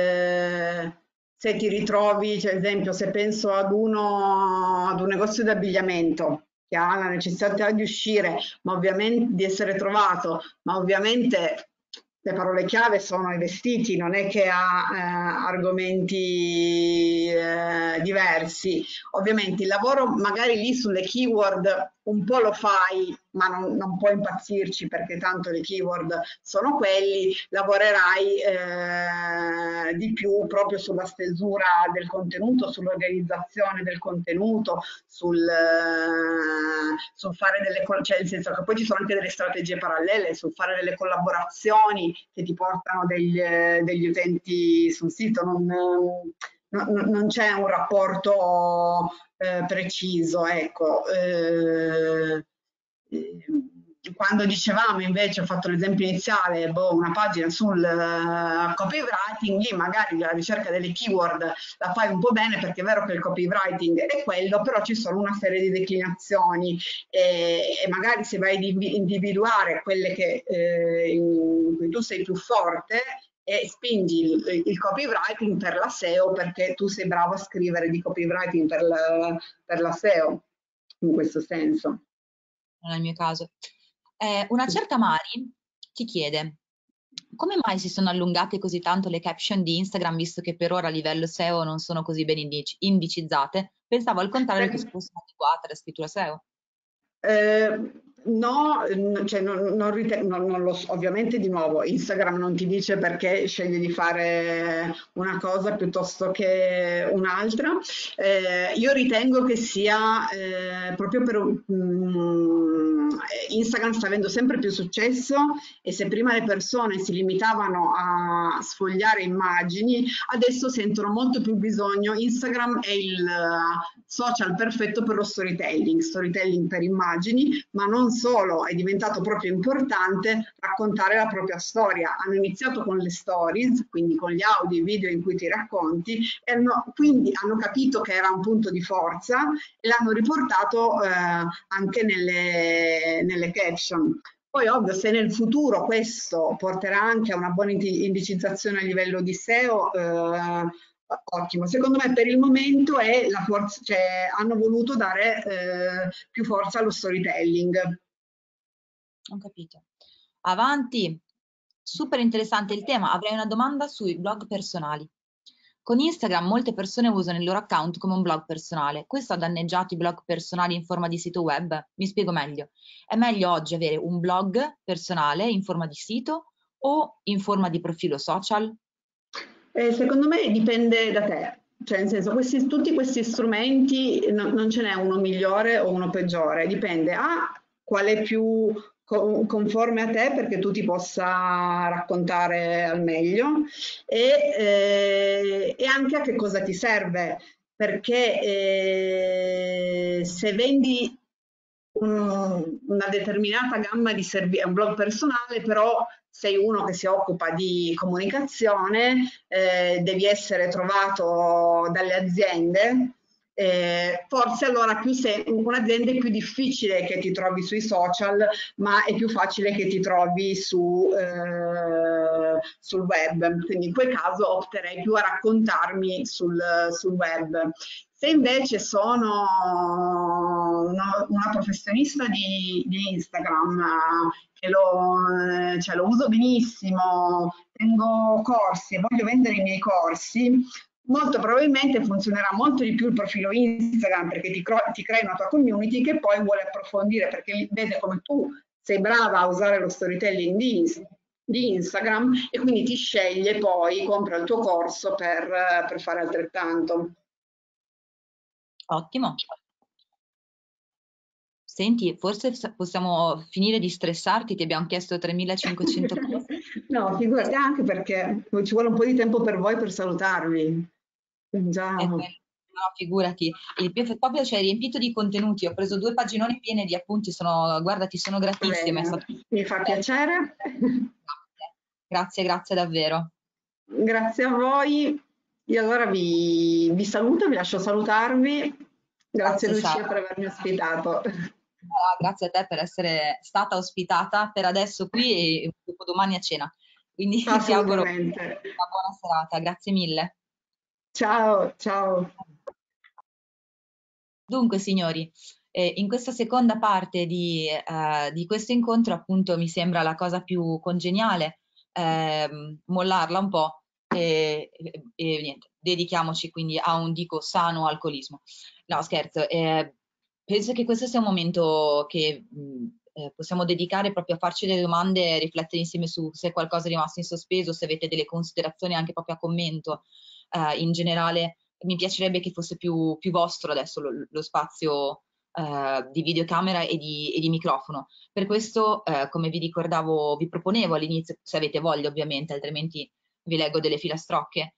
S2: se ti ritrovi, cioè, ad esempio, se penso ad un negozio di abbigliamento che ha la necessità di uscire, ma ovviamente di essere trovato, ma ovviamente le parole chiave sono i vestiti, non è che ha argomenti diversi. Ovviamente il lavoro magari lì sulle keyword un po' lo fai, ma non puoi impazzirci perché tanto le keyword sono quelli, lavorerai di più proprio sulla stesura del contenuto, sull'organizzazione del contenuto, sul fare cioè nel senso che poi ci sono anche delle strategie parallele, sul fare delle collaborazioni che ti portano degli utenti sul sito, non c'è un rapporto preciso, ecco. Quando dicevamo invece, ho fatto l'esempio iniziale, una pagina sul copywriting, lì magari la ricerca delle keyword la fai un po' bene perché è vero che il copywriting è quello, però ci sono una serie di declinazioni e magari se vai ad individuare quelle in cui tu sei più forte e spingi il copywriting per la SEO perché tu sei bravo a scrivere di copywriting per la SEO, in questo senso.
S1: Non è il mio caso. Una certa Mari ti chiede come mai si sono allungate così tanto le caption di Instagram visto che per ora a livello SEO non sono così ben indicizzate? Pensavo al contrario che fossero adeguate alla scrittura SEO.
S2: No, cioè non lo so, ovviamente di nuovo Instagram non ti dice perché scegli di fare una cosa piuttosto che un'altra. Io ritengo che sia proprio Instagram sta avendo sempre più successo e se prima le persone si limitavano a sfogliare immagini, adesso sentono molto più bisogno. Instagram è il social perfetto per lo storytelling per immagini, ma non solo, è diventato proprio importante raccontare la propria storia. Hanno iniziato con le stories, quindi con gli audio e video in cui ti racconti, e quindi hanno capito che era un punto di forza e l'hanno riportato anche nelle caption. Poi ovvio, se nel futuro questo porterà anche a una buona indicizzazione a livello di SEO, ottimo. Secondo me per il momento è la forza, cioè hanno voluto dare più forza allo storytelling.
S1: Ho capito. Avanti. Super interessante il tema. Avrei una domanda sui blog personali. Con Instagram molte persone usano il loro account come un blog personale. Questo ha danneggiato i blog personali in forma di sito web? Mi spiego meglio. È meglio oggi avere un blog personale in forma di sito o in forma di profilo social?
S2: Secondo me dipende da te, cioè nel senso tutti questi strumenti non ce n'è uno migliore o uno peggiore, dipende qual è più conforme a te perché tu ti possa raccontare al meglio e anche a che cosa ti serve, perché se vendi una determinata gamma di servizi, è un blog personale, però sei uno che si occupa di comunicazione, devi essere trovato dalle aziende. Forse allora un'azienda è più difficile che ti trovi sui social, ma è più facile che ti trovi sul web. Quindi in quel caso opterei più a raccontarmi sul web. Se invece sono una professionista di Instagram, cioè lo uso benissimo, tengo corsi e voglio vendere i miei corsi, molto probabilmente funzionerà molto di più il profilo Instagram perché ti crei una tua community che poi vuole approfondire perché vede come tu sei brava a usare lo storytelling di Instagram e quindi ti sceglie poi, compra il tuo corso per fare altrettanto.
S1: Ottimo. Senti, forse possiamo finire di stressarti, ti abbiamo chiesto 3500 cose.
S2: No, figurati anche perché ci vuole un po' di tempo per voi per salutarvi. Già,
S1: No, figurati, proprio ci hai riempito di contenuti, ho preso 2 paginoni piene di appunti, guarda, ti sono gratissima, è
S2: bene,
S1: stato
S2: mi fa
S1: bello.
S2: piacere.
S1: Grazie, grazie davvero.
S2: Grazie a voi. Io allora vi saluto, vi lascio salutarvi. Grazie
S1: Grazie
S2: Lucia
S1: Sara.
S2: per avermi ospitato.
S1: Grazie a te per essere stata ospitata per adesso qui e domani a cena. Quindi ti auguro
S2: Assolutamente.
S1: una buona serata, grazie mille.
S2: Ciao, ciao.
S1: Dunque, signori, in questa seconda parte di questo incontro, appunto, mi sembra la cosa più congeniale, mollarla un po' e niente, dedichiamoci quindi a un, dico, sano alcolismo. No, scherzo, penso che questo sia un momento che possiamo dedicare proprio a farci delle domande e riflettere insieme su se qualcosa è rimasto in sospeso, se avete delle considerazioni anche proprio a commento, in generale mi piacerebbe che fosse più vostro adesso lo spazio di videocamera e di microfono. Per questo, come vi ricordavo, vi proponevo all'inizio, se avete voglia ovviamente, altrimenti vi leggo delle filastrocche,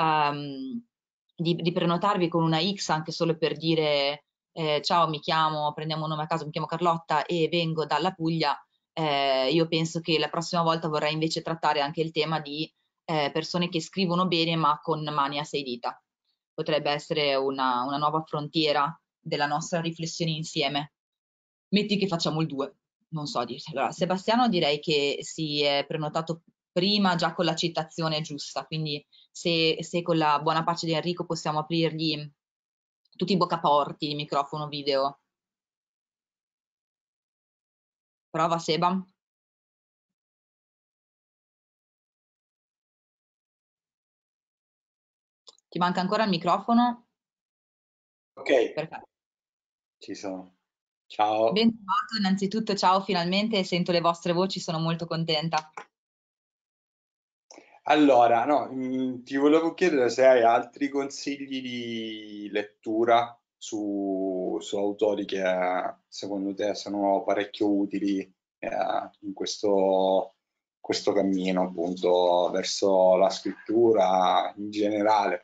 S1: di prenotarvi con una X anche solo per dire ciao, prendiamo un nome a caso, mi chiamo Carlotta e vengo dalla Puglia. Io penso che la prossima volta vorrei invece trattare anche il tema di persone che scrivono bene ma con mani a 6 dita. Potrebbe essere una nuova frontiera della nostra riflessione insieme. Metti che facciamo il 2, non so dirti. Allora, Sebastiano direi che si è prenotato prima già con la citazione giusta, quindi se con la buona pace di Enrico possiamo aprirgli tutti i boccaporti, microfono, video. Prova Seba. Ti manca ancora il microfono?
S3: Ok,
S1: Perfetto.
S3: ci sono. Ciao.
S1: Ben trovato, innanzitutto ciao, finalmente sento le vostre voci, sono molto contenta.
S3: Allora, no, ti volevo chiedere se hai altri consigli di lettura su autori che secondo te sono parecchio utili in questo cammino appunto verso la scrittura in generale.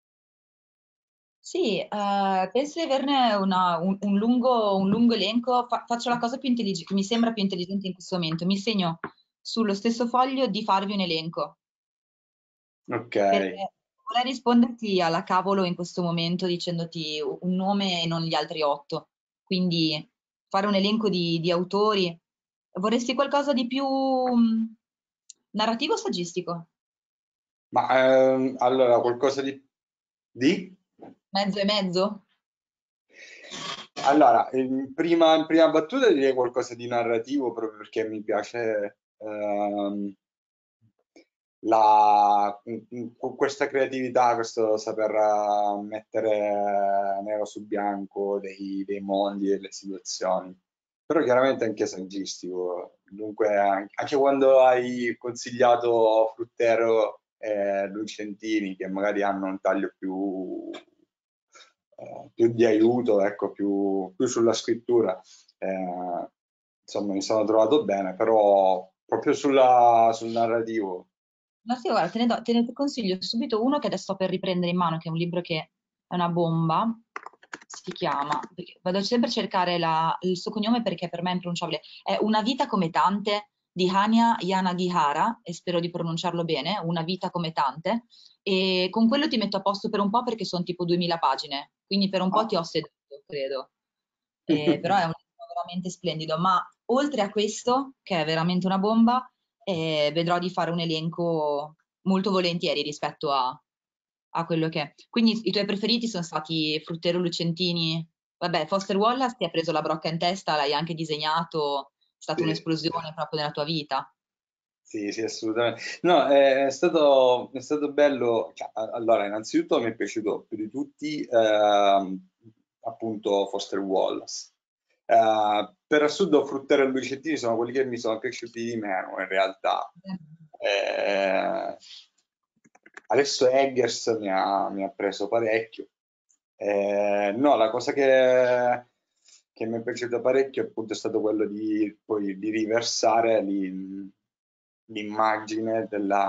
S1: Sì, penso di averne un lungo elenco. Faccio la cosa più intelligente, che mi sembra più intelligente in questo momento. Mi segno sullo stesso foglio di farvi un elenco,
S3: Ok,
S1: perché vorrei risponderti alla cavolo in questo momento dicendoti un nome e non gli altri 8. Quindi fare un elenco di autori. Vorresti qualcosa di più narrativo o saggistico?
S3: ma allora qualcosa di?
S1: Mezzo e mezzo?
S3: Allora, in prima battuta direi qualcosa di narrativo proprio perché mi piace questa creatività, questo saper mettere nero su bianco dei mondi, delle situazioni. Però chiaramente anche saggistico. Dunque, anche quando hai consigliato Fruttero e Lucentini, che magari hanno un taglio più di aiuto, ecco, più sulla scrittura. insomma mi sono trovato bene, però proprio sul narrativo.
S1: Ma sì, guarda, te ne consiglio subito uno che adesso sto per riprendere in mano, che è un libro che è una bomba, si chiama, perché vado sempre a cercare il suo cognome perché per me è impronunciabile, è Una vita come tante di Hanya Yanagihara, e spero di pronunciarlo bene, Una vita come tante, e con quello ti metto a posto per un po' perché sono tipo 2000 pagine, quindi per un po'
S3: Ah.
S1: ti ho seduto, credo. Però è un libro veramente splendido, ma oltre a questo, che è veramente una bomba, vedrò di fare un elenco molto volentieri rispetto a quello che è. Quindi i tuoi preferiti sono stati Fruttero Lucentini, vabbè, Foster Wallace ti ha preso la brocca in testa, l'hai anche disegnato, è stata
S3: Sì,
S1: un'esplosione proprio nella tua vita.
S3: sì, sì, assolutamente. No, è stato bello. Cioè, allora, innanzitutto mi è piaciuto più di tutti appunto Foster Wallace. Per assurdo, Fruttero e Lucettini sono quelli che mi sono piaciuti di meno in realtà. Eh, Adesso Eggers mi ha preso parecchio. No, la cosa che mi è piaciuta parecchio appunto è stato quello di riversare l'immagine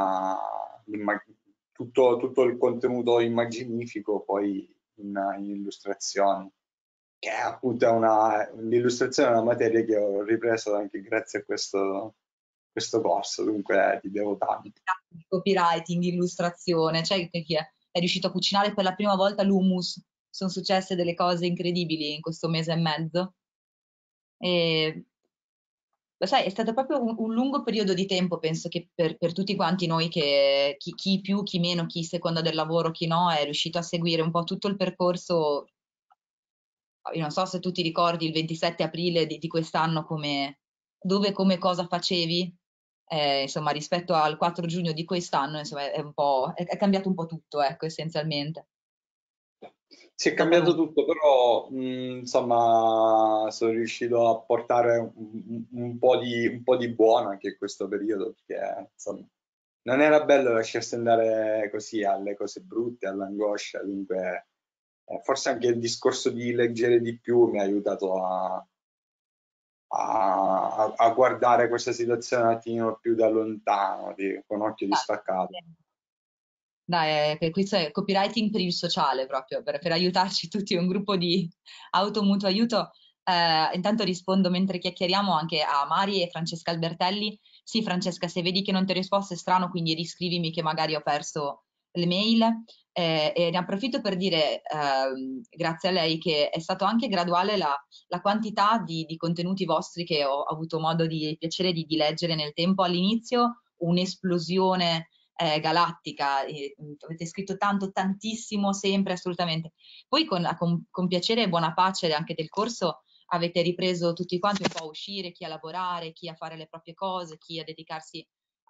S3: tutto il contenuto immaginifico poi in illustrazioni, che appunto l'illustrazione è una materia che ho ripreso anche grazie a questo corso, dunque ti devo tanto.
S1: Copywriting, illustrazione, cioè chi è riuscito a cucinare per la prima volta l'hummus. Sono successe delle cose incredibili in questo mese e mezzo. E, lo sai, è stato proprio un lungo periodo di tempo, penso che per tutti quanti noi, che chi più, chi meno, chi seconda del lavoro, chi no, è riuscito a seguire un po' tutto il percorso. Io non so se tu ti ricordi il 27 aprile di quest'anno dove, come, cosa facevi, insomma, rispetto al 4 giugno di quest'anno, insomma, è cambiato un po' tutto, ecco, essenzialmente.
S3: Si è
S1: È stato
S3: cambiato
S1: lungo.
S3: tutto, però insomma sono riuscito a portare un po' di buono anche in questo periodo, perché insomma non era bello lasciarsi andare così alle cose brutte, all'angoscia, dunque forse anche il discorso di leggere di più mi ha aiutato a guardare questa situazione un attimino più da lontano, con occhio distaccato.
S1: Dai, questo è copywriting per il sociale proprio, per aiutarci tutti, un gruppo di mutuo aiuto. Intanto rispondo mentre chiacchieriamo anche a Mari e Francesca Albertelli. Sì, Francesca, se vedi che non ti ho risposto è strano, quindi riscrivimi che magari ho perso le mail. E ne approfitto per dire, grazie a lei, che è stato anche graduale la quantità di contenuti vostri che ho avuto modo di piacere di leggere nel tempo. All'inizio un'esplosione galattica, avete scritto tanto, tantissimo, sempre, assolutamente. Poi con piacere e buona pace anche del corso avete ripreso tutti quanti un po' a uscire, chi a lavorare, chi a fare le proprie cose, chi a dedicarsi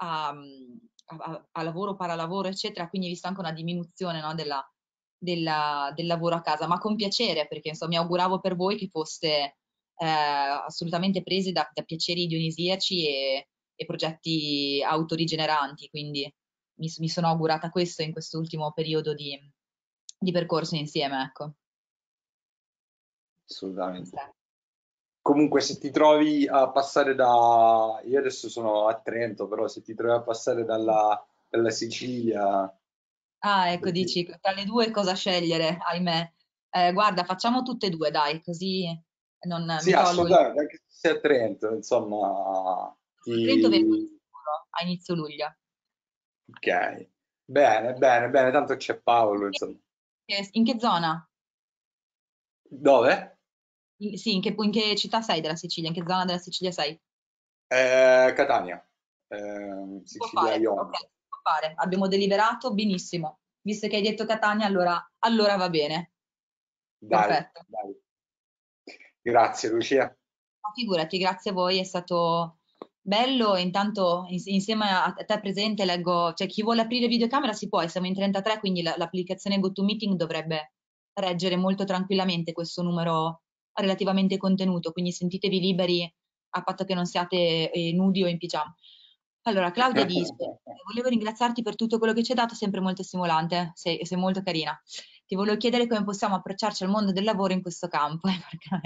S1: a lavoro, paralavoro, eccetera, quindi ho visto anche una diminuzione, no, del lavoro a casa, ma con piacere, perché insomma mi auguravo per voi che foste assolutamente presi da piaceri dionisiaci e progetti autorigeneranti, quindi mi sono augurata questo in quest'ultimo periodo di percorso insieme, ecco.
S3: Assolutamente. Comunque, se ti trovi a passare io adesso sono a Trento, però se ti trovi a passare dalla Sicilia,
S1: Ah, ecco, dici, tra le due cosa scegliere, ahimè. Guarda, facciamo tutte e due, dai, così non
S3: sì,
S1: mi tolgo il...
S3: assolutamente, anche se sei a Trento, insomma,
S1: A Trento vengo di
S3: ti...
S1: sicuro, a inizio luglio.
S3: Ok, bene, bene, bene, tanto c'è Paolo, insomma.
S1: In che zona?
S3: Dove?
S1: Sì, in che città sei della Sicilia? In che zona della Sicilia sei?
S3: Catania,
S1: Si può
S3: Sicilia
S1: fare, ok,
S3: Ionica.
S1: si può fare. Abbiamo deliberato benissimo. Visto che hai detto Catania, allora va bene.
S3: Dai,
S1: Perfetto.
S3: dai. Grazie, Lucia.
S1: Ma figurati, grazie a voi, è stato bello. Intanto insieme a te presente leggo, cioè chi vuole aprire videocamera si può, e siamo in 33, quindi l'applicazione GoToMeeting dovrebbe reggere molto tranquillamente questo numero relativamente contenuto, quindi sentitevi liberi a patto che non siate nudi o in pigiama. Allora, Claudia dice, volevo ringraziarti per tutto quello che ci hai dato, sempre molto stimolante, sei molto carina. Ti volevo chiedere come possiamo approcciarci al mondo del lavoro in questo campo, perché è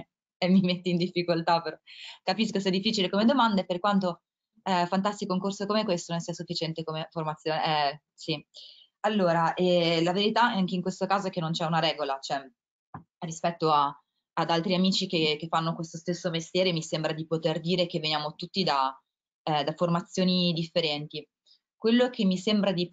S1: e mi metti in difficoltà, capisco sia difficile come domanda e per quanto fantastico un corso come questo non sia sufficiente come formazione. Sì. Allora, la verità anche in questo caso è che non c'è una regola, cioè rispetto ad altri amici che fanno questo stesso mestiere mi sembra di poter dire che veniamo tutti da formazioni differenti. Quello che mi sembra di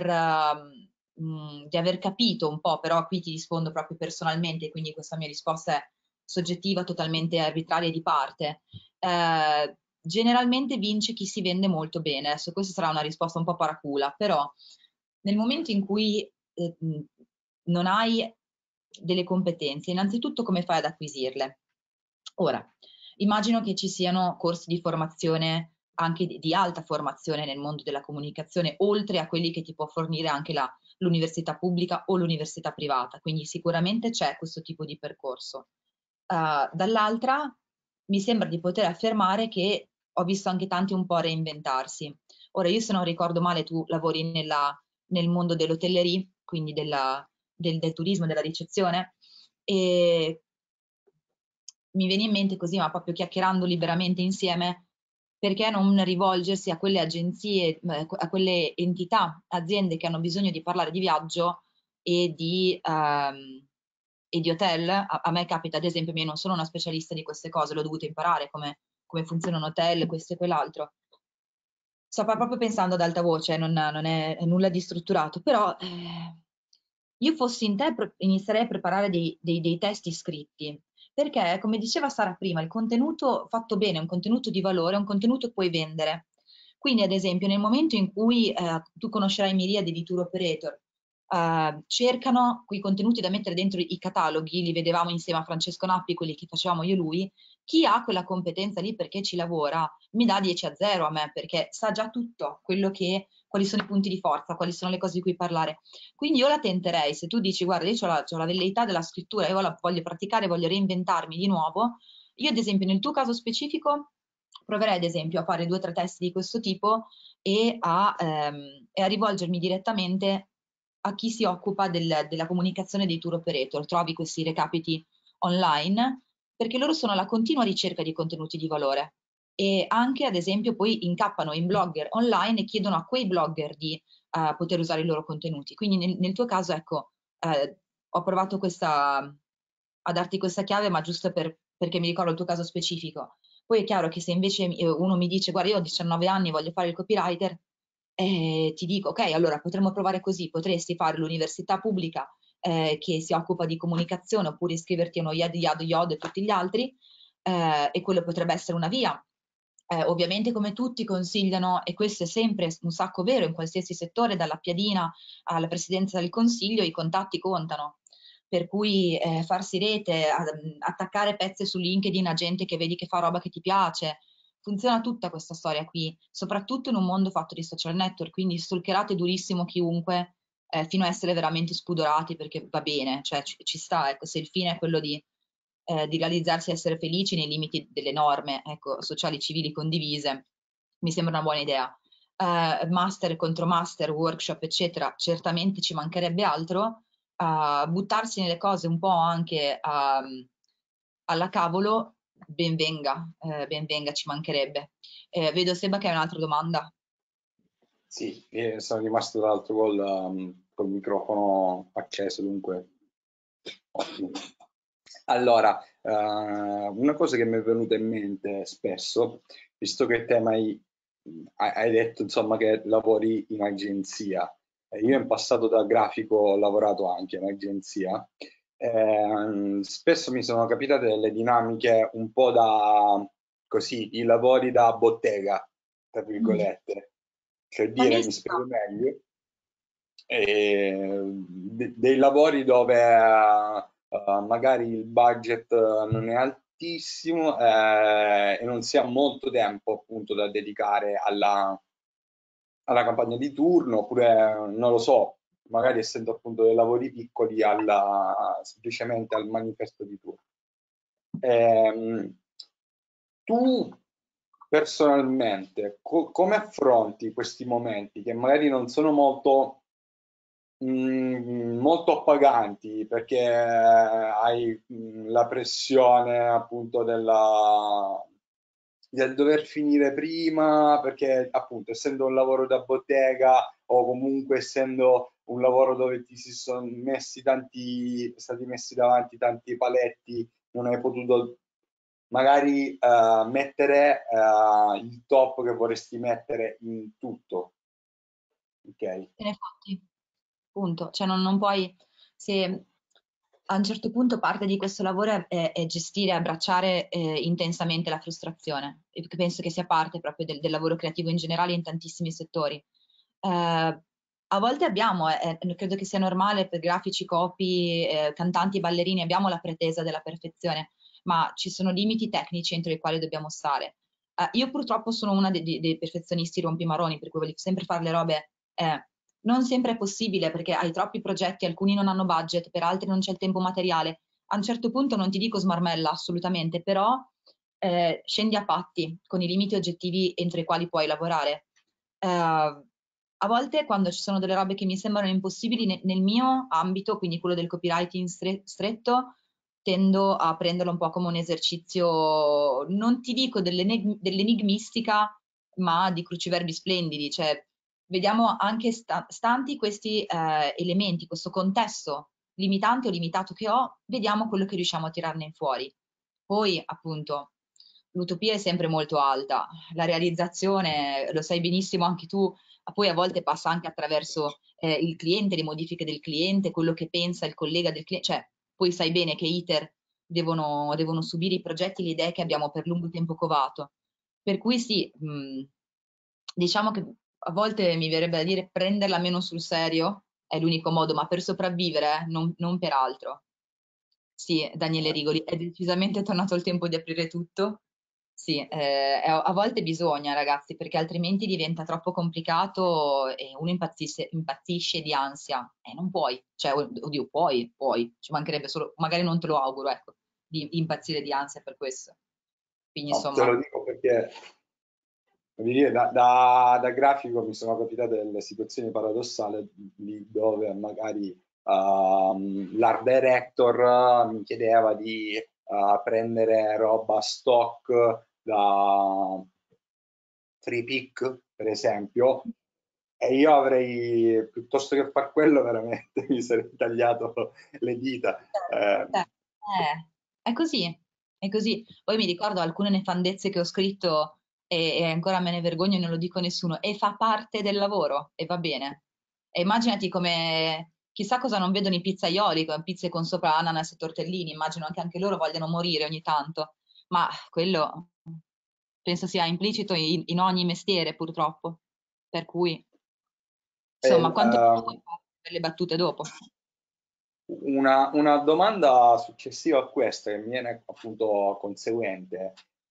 S1: di aver capito un po', però qui ti rispondo proprio personalmente, quindi questa mia risposta è soggettiva, totalmente arbitraria e di parte. Generalmente vince chi si vende molto bene. Adesso questa sarà una risposta un po' paracula, però nel momento in cui non hai delle competenze, innanzitutto come fai ad acquisirle? Ora, immagino che ci siano corsi di formazione anche di alta formazione nel mondo della comunicazione, oltre a quelli che ti può fornire anche l'università pubblica o l'università privata, quindi sicuramente c'è questo tipo di percorso. Dall'altra mi sembra di poter affermare che ho visto anche tanti un po' reinventarsi. Ora, io se non ricordo male, tu lavori nel mondo dell'hotellerie, quindi del turismo, della ricezione, e mi viene in mente così, ma proprio chiacchierando liberamente insieme, perché non rivolgersi a quelle agenzie, a quelle entità, aziende che hanno bisogno di parlare di viaggio e di hotel. A me capita, ad esempio, io non sono una specialista di queste cose, l'ho dovuto imparare come funziona un hotel, questo e quell'altro. Sto proprio pensando ad alta voce, non è nulla di strutturato, però io fossi in te inizierei a preparare dei testi scritti, perché come diceva Sara prima, il contenuto fatto bene, un contenuto di valore, è un contenuto che puoi vendere. Quindi ad esempio nel momento in cui tu conoscerai miriadi di tour operator, cercano quei contenuti da mettere dentro i cataloghi, li vedevamo insieme a Francesco Nappi, quelli che facevamo io e lui, chi ha quella competenza lì perché ci lavora mi dà 10-0 a me, perché sa già tutto quali sono i punti di forza, quali sono le cose di cui parlare. Quindi io la tenterei, se tu dici guarda io ho la velleità della scrittura, io la voglio praticare, voglio reinventarmi di nuovo, io ad esempio nel tuo caso specifico proverei ad esempio a fare 2 o 3 test di questo tipo e a rivolgermi direttamente a chi si occupa della comunicazione dei tour operator. Trovi questi recapiti online perché loro sono alla continua ricerca di contenuti di valore e anche ad esempio poi incappano in blogger online e chiedono a quei blogger di poter usare i loro contenuti. Quindi nel tuo caso, ecco, ho provato a darti questa chiave, ma giusto perché mi ricordo il tuo caso specifico. Poi è chiaro che se invece uno mi dice, guarda, io ho 19 anni, voglio fare il copywriter, ti dico, ok, allora potremmo provare così, potresti fare l'università pubblica che si occupa di comunicazione oppure iscriverti a uno Yad e tutti gli altri, e quello potrebbe essere una via. Ovviamente come tutti consigliano, e questo è sempre un sacco vero in qualsiasi settore, dalla piadina alla presidenza del consiglio, i contatti contano. Per cui farsi rete, attaccare pezzi su LinkedIn a gente che vedi che fa roba che ti piace, funziona tutta questa storia qui, soprattutto in un mondo fatto di social network, quindi stalkerate durissimo chiunque fino a essere veramente spudorati perché va bene, cioè ci sta, ecco, se il fine è quello di realizzarsi e essere felici nei limiti delle norme, ecco, sociali civili condivise, mi sembra una buona idea. Master contro master, workshop, eccetera, certamente ci mancherebbe altro. Buttarsi nelle cose un po' anche alla cavolo, ben venga, ci mancherebbe. Vedo Seba che hai un'altra domanda.
S3: Sì, sono rimasto dall'altro col microfono acceso, dunque ottimo. Allora, una cosa che mi è venuta in mente spesso, visto che te hai detto insomma che lavori in agenzia, io in passato da grafico ho lavorato anche in agenzia, spesso mi sono capitate delle dinamiche un po' da così, i lavori da bottega, tra virgolette, cioè
S1: La
S3: dire, mi
S1: mista.
S3: spiego meglio, dei lavori dove magari il budget non è altissimo e non si ha molto tempo appunto da dedicare alla campagna di turno, oppure non lo so, magari essendo appunto dei lavori piccoli semplicemente al manifesto di turno. Tu personalmente come affronti questi momenti che magari non sono molto molto appaganti, perché hai la pressione appunto del dover finire prima, perché appunto essendo un lavoro da bottega o comunque essendo un lavoro dove ti si sono stati messi davanti tanti paletti, non hai potuto magari mettere il top che vorresti mettere in tutto. Ok?
S1: Te ne fotti, punto. Cioè non puoi, se a un certo punto parte di questo lavoro è gestire, abbracciare intensamente la frustrazione, e penso che sia parte proprio del lavoro creativo in generale in tantissimi settori. A volte abbiamo, credo che sia normale per grafici, copy, cantanti, ballerini, abbiamo la pretesa della perfezione, ma ci sono limiti tecnici entro i quali dobbiamo stare. Io purtroppo sono una dei perfezionisti rompimaroni, per cui voglio sempre fare le robe. Non sempre è possibile perché hai troppi progetti, alcuni non hanno budget, per altri non c'è il tempo materiale. A un certo punto non ti dico smarmella assolutamente, però scendi a patti con i limiti oggettivi entro i quali puoi lavorare. A volte quando ci sono delle robe che mi sembrano impossibili nel mio ambito, quindi quello del copywriting stretto, tendo a prenderlo un po' come un esercizio, non ti dico dell'enigmistica, ma di cruciverbi splendidi, cioè vediamo anche stanti questi elementi, questo contesto limitante o limitato che ho, vediamo quello che riusciamo a tirarne fuori. Poi, appunto, l'utopia è sempre molto alta, la realizzazione, lo sai benissimo anche tu, poi a volte passa anche attraverso il cliente, le modifiche del cliente, quello che pensa il collega del cliente, cioè poi sai bene che iter devono subire i progetti, le idee che abbiamo per lungo tempo covato. Per cui sì, diciamo che a volte mi verrebbe da dire prenderla meno sul serio è l'unico modo, ma per sopravvivere, non per altro. Sì, Daniele Rigoli, è decisamente tornato il tempo di aprire tutto. Sì, a volte bisogna, ragazzi, perché altrimenti diventa troppo complicato e uno impazzisce di ansia. E non puoi, cioè, oddio, puoi, ci mancherebbe solo, magari non te lo auguro, ecco, di impazzire di ansia per questo. Quindi,
S3: No, te
S1: insomma,
S3: lo dico perché voglio dire, da grafico mi sono capitate delle situazioni paradossali lì dove magari l'art director mi chiedeva di prendere roba stock da free pick, per esempio, e io avrei, piuttosto che far quello, veramente mi sarei tagliato le dita.
S1: è così, è così. Poi mi ricordo alcune nefandezze che ho scritto e ancora me ne vergogno e non lo dico a nessuno, e fa parte del lavoro e va bene. E immaginati come, chissà cosa non vedono i pizzaioli con pizze con sopra ananas e tortellini, immagino che anche loro vogliano morire ogni tanto, ma quello penso sia implicito in ogni mestiere purtroppo, per cui, insomma, quanto puoi fare per le battute dopo?
S3: Una domanda successiva a questa che mi viene appunto conseguente.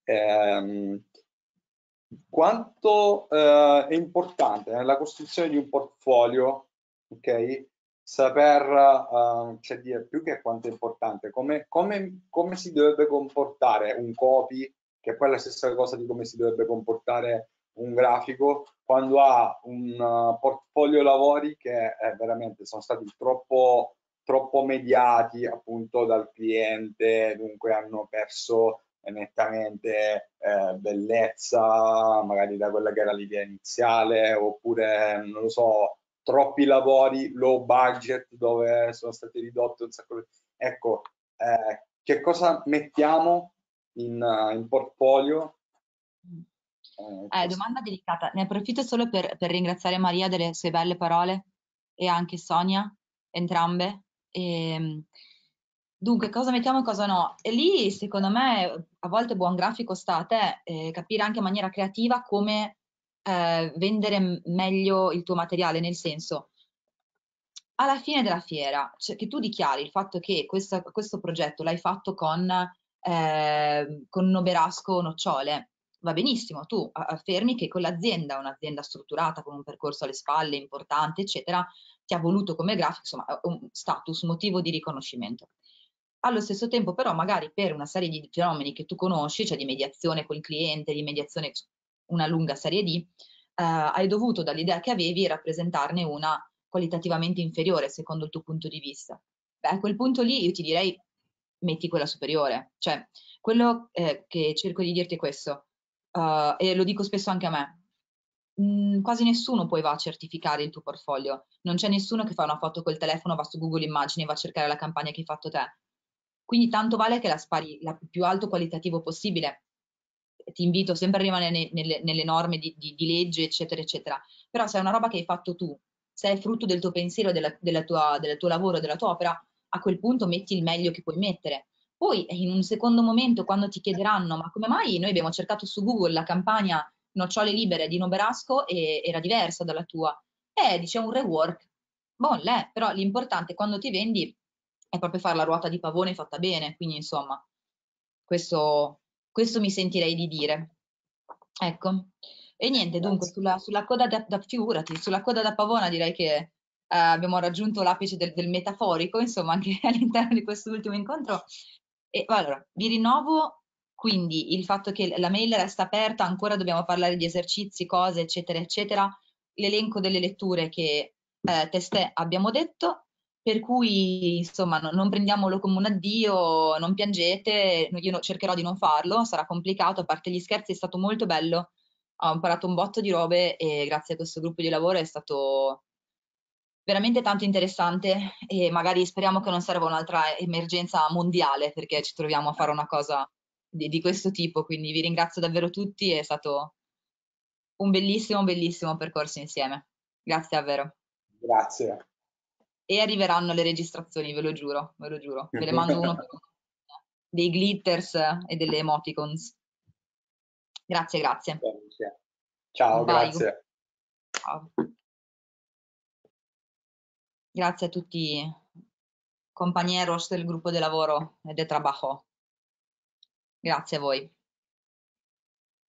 S3: Quanto è importante nella costruzione di un portfolio, ok? Saper, cioè dire più che quanto è importante, come si dovrebbe comportare un copy, che è poi la stessa cosa di come si dovrebbe comportare un grafico, quando ha un portfolio lavori che veramente sono stati troppo mediati appunto dal cliente, dunque hanno perso nettamente bellezza, magari da quella che era l'idea iniziale, oppure non lo so, troppi lavori low budget dove sono stati ridotti un sacco di... Ecco, che cosa mettiamo in portfolio?
S1: Domanda delicata. Ne approfitto solo per ringraziare Maria delle sue belle parole e anche Sonia, entrambe. Dunque, cosa mettiamo e cosa no? E lì, secondo me, a volte buon grafico sta a te capire anche in maniera creativa come vendere meglio il tuo materiale, nel senso, alla fine della fiera, cioè che tu dichiari il fatto che questo progetto l'hai fatto con Noberasco Nocciole, va benissimo, tu affermi che con l'azienda, un'azienda strutturata, con un percorso alle spalle importante, eccetera, ti ha voluto come grafico, insomma, un status, motivo di riconoscimento. Allo stesso tempo, però, magari per una serie di fenomeni che tu conosci, cioè di mediazione col cliente, di mediazione, una lunga serie di, hai dovuto, dall'idea che avevi, rappresentarne una qualitativamente inferiore secondo il tuo punto di vista. Beh, a quel punto lì io ti direi metti quella superiore. Cioè, quello che cerco di dirti è questo, e lo dico spesso anche a me. Quasi nessuno poi va a certificare il tuo portfolio. Non c'è nessuno che fa una foto col telefono, va su Google Immagini e va a cercare la campagna che hai fatto te. Quindi tanto vale che la spari la più alto qualitativo possibile. Ti invito sempre a rimanere nelle norme di legge, eccetera, eccetera. Però se è una roba che hai fatto tu, se è frutto del tuo pensiero, del tuo lavoro, della tua opera, a quel punto metti il meglio che puoi mettere. Poi in un secondo momento, quando ti chiederanno, ma come mai noi abbiamo cercato su Google la campagna Nocciole libere di Noberasco e era diversa dalla tua? Dice un rework. Bon, però l'importante quando ti vendi è proprio fare la ruota di pavone fatta bene, quindi insomma, questo mi sentirei di dire. Ecco. E niente, dunque,
S3: Grazie.
S1: sulla coda figurati, sulla coda da pavona direi che abbiamo raggiunto l'apice del metaforico, insomma, anche all'interno di questo ultimo incontro. E allora, vi rinnovo quindi il fatto che la mail resta aperta, ancora dobbiamo parlare di esercizi, cose, eccetera, eccetera, l'elenco delle letture che testé abbiamo detto, per cui insomma non prendiamolo come un addio, non piangete, io cercherò di non farlo, sarà complicato, a parte gli scherzi è stato molto bello, ho imparato un botto di robe e grazie a questo gruppo di lavoro è stato veramente tanto interessante e magari speriamo che non serva un'altra emergenza mondiale perché ci troviamo a fare una cosa di questo tipo, quindi vi ringrazio davvero tutti, è stato un bellissimo, bellissimo percorso insieme. Grazie davvero.
S3: Grazie.
S1: E arriveranno le registrazioni, ve lo giuro, ve lo giuro. Ve le mando uno per uno. Dei glitters e delle emoticons. Grazie, grazie.
S3: Ciao,
S1: Bye.
S3: grazie.
S1: Ciao. Grazie a tutti compañeros del gruppo di lavoro e del trabajo. Grazie a voi.